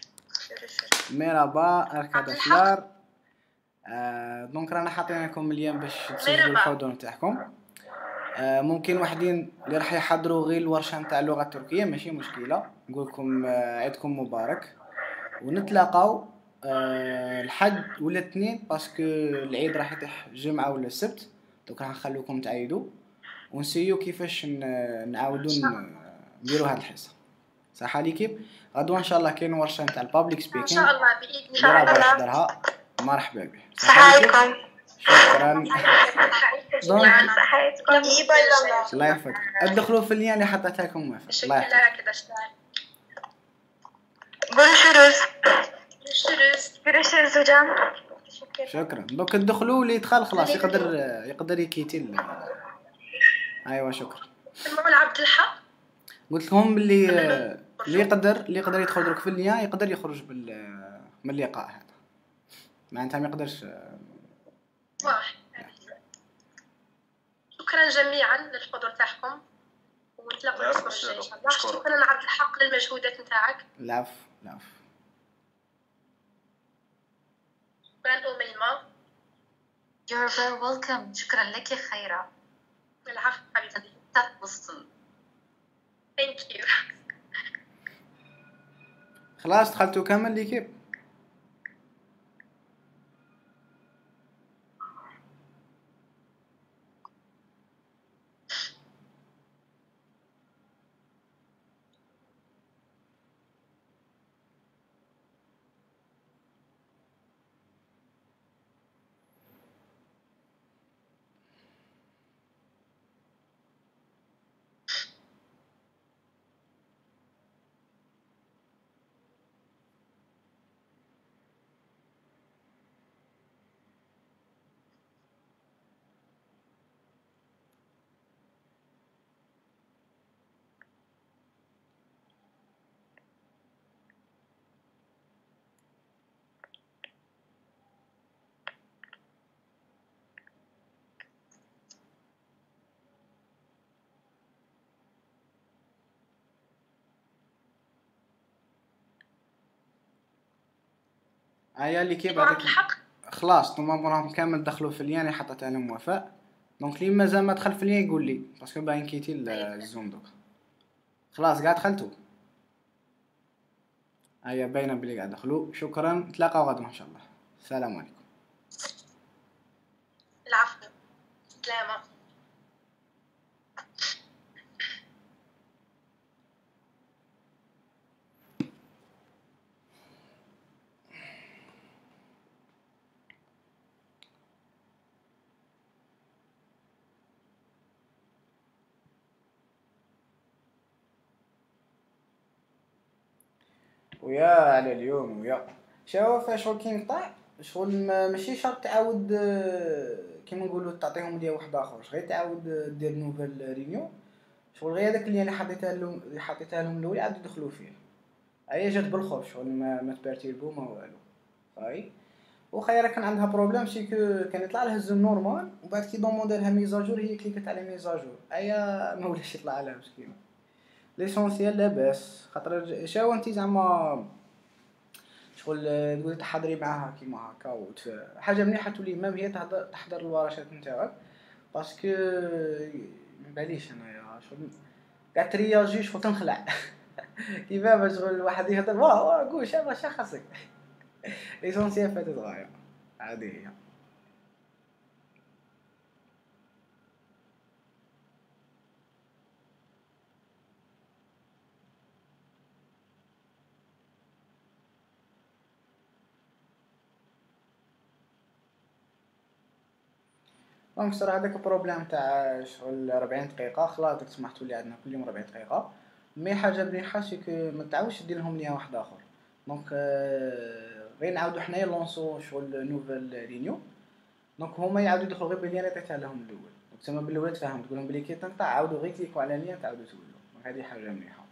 S3: مرحبا أركاد فلار. آه دونك رانا حاطين لكم مليان باش تسجلوا الحضور نتاعكم. آه ممكن وحدين اللي راح يحضروا غير الورشه نتاع اللغه التركيه ماشي مشكله، نقول لكم آه عيدكم مبارك ونتلاقاو آه الحد ولا الاثنين باسكو العيد راح يطيح الجمعه ولا السبت، دوك راح نخليكم تعيدوا ونسيو كيفاش نعاودوا نديروا هذه الحصه. صح ليكيب؟ غدوه ان شاء الله كاين ورشه نتاع البابليك سبيكين
S1: ان شاء الله باذن
S9: الله.
S3: الله مرحبا به.
S9: صح عليكم.
S3: شكرا.
S9: صحيتكم.
S3: الله يحفظك. ادخلوا في اللين اللي حطيتها لكم موافق. الله يحفظك.
S9: بونشوروز
S1: شروز
S9: بونشوروز وجان.
S3: شكرا. دوك تدخلوا اللي يدخل خلاص يقدر يقدر يكيتي. ايوا شكرا.
S1: المول عبد الحق
S3: قلت لهم اللي اللي يقدر اللي يقدر يدخل درك في اللين يقدر يخرج بال من اللقاء هذا، معناتها ما يقدرش.
S1: واحد. شكرا جميعا للحضور تاعكم ونتلاقوا الاسبوع الجاي ان شاء الله. شكرا عبد الحق للمجهودات نتاعك.
S3: العفو العفو.
S1: شكرا أميمة.
S2: You're very welcome. شكرا لك يا خيرة.
S1: العفو حبيبتي.
S2: تتبسطن.
S1: Thank you.
S3: خلاص دخلتوا كامل ليكيب؟ هيا اللي كيف هذاك خلاص نورمالمون راهم كامل دخلوا في اللين اللي حطيت عليهم وفاء. دونك لي مازال ما دخل في اللين يقول لي باسكو باين كيتي الزوم دوك. خلاص قاعد دخلتوا؟ هيا باينه بلي قاعد دخلوا. شكرا نتلاقاو غدا ان شاء الله. السلام عليكم.
S1: العفو. سلامة.
S3: ويا على اليوم ويا شوف شغل كي نقطع شغل ماشي شرط تعاود كيما نقولوا تعطيهم ليا واحد اخر، غير تعاود دير نوفل رينيو شغل غير هذاك اللي انا حطيتها لهم اللي حطيتها لهم الاول عاد يدخلوا فيه. هي جات بالخوف شغل ما ما تبرتيربو ما والو فاي. وخيرا كان عندها بروبليم سي كو كان يطلع لها الزوم نورمال وبعد كي دوموندي لها ميزاجور هي كليكت على ميزاجور ايا ما ولاش يطلع لها مسكينه. ليسونسيال لاباس خاطر شاو انت زعما شغل تقولي تحضري معاها كيما هكا وت... حاجه مليحه تولي مام هي تحضر تحضر الورشات نتاعك باسكو ما باليش انايا شغل قاعد ترياجي شغل تنخلع كيفاه شغل الواحد يهضر واه قول شنو واش خاصك ليسونسيال فاتت غايه عادي هي. دونك صراحه هذاك البروبليم تاع شغل أربعين دقيقه خلاص درت سمحتوا لي عندنا كل يوم أربعين دقيقه مي حاجه مليحه سي كو ما تعاودش دير لهم ليا واحد اخر. دونك غير نعاودوا حنايا لونسو شغل نوفل رينيو دونك هما يعاودوا يدخلوا غير باللي انا عطيتها لهم الاول. دونك تما بالاول تفهمت تقول لهم بلي كي تنقطع عاودوا غير كليكوا على ليا تعاودوا تولوا. دونك هذه حاجه مليحه.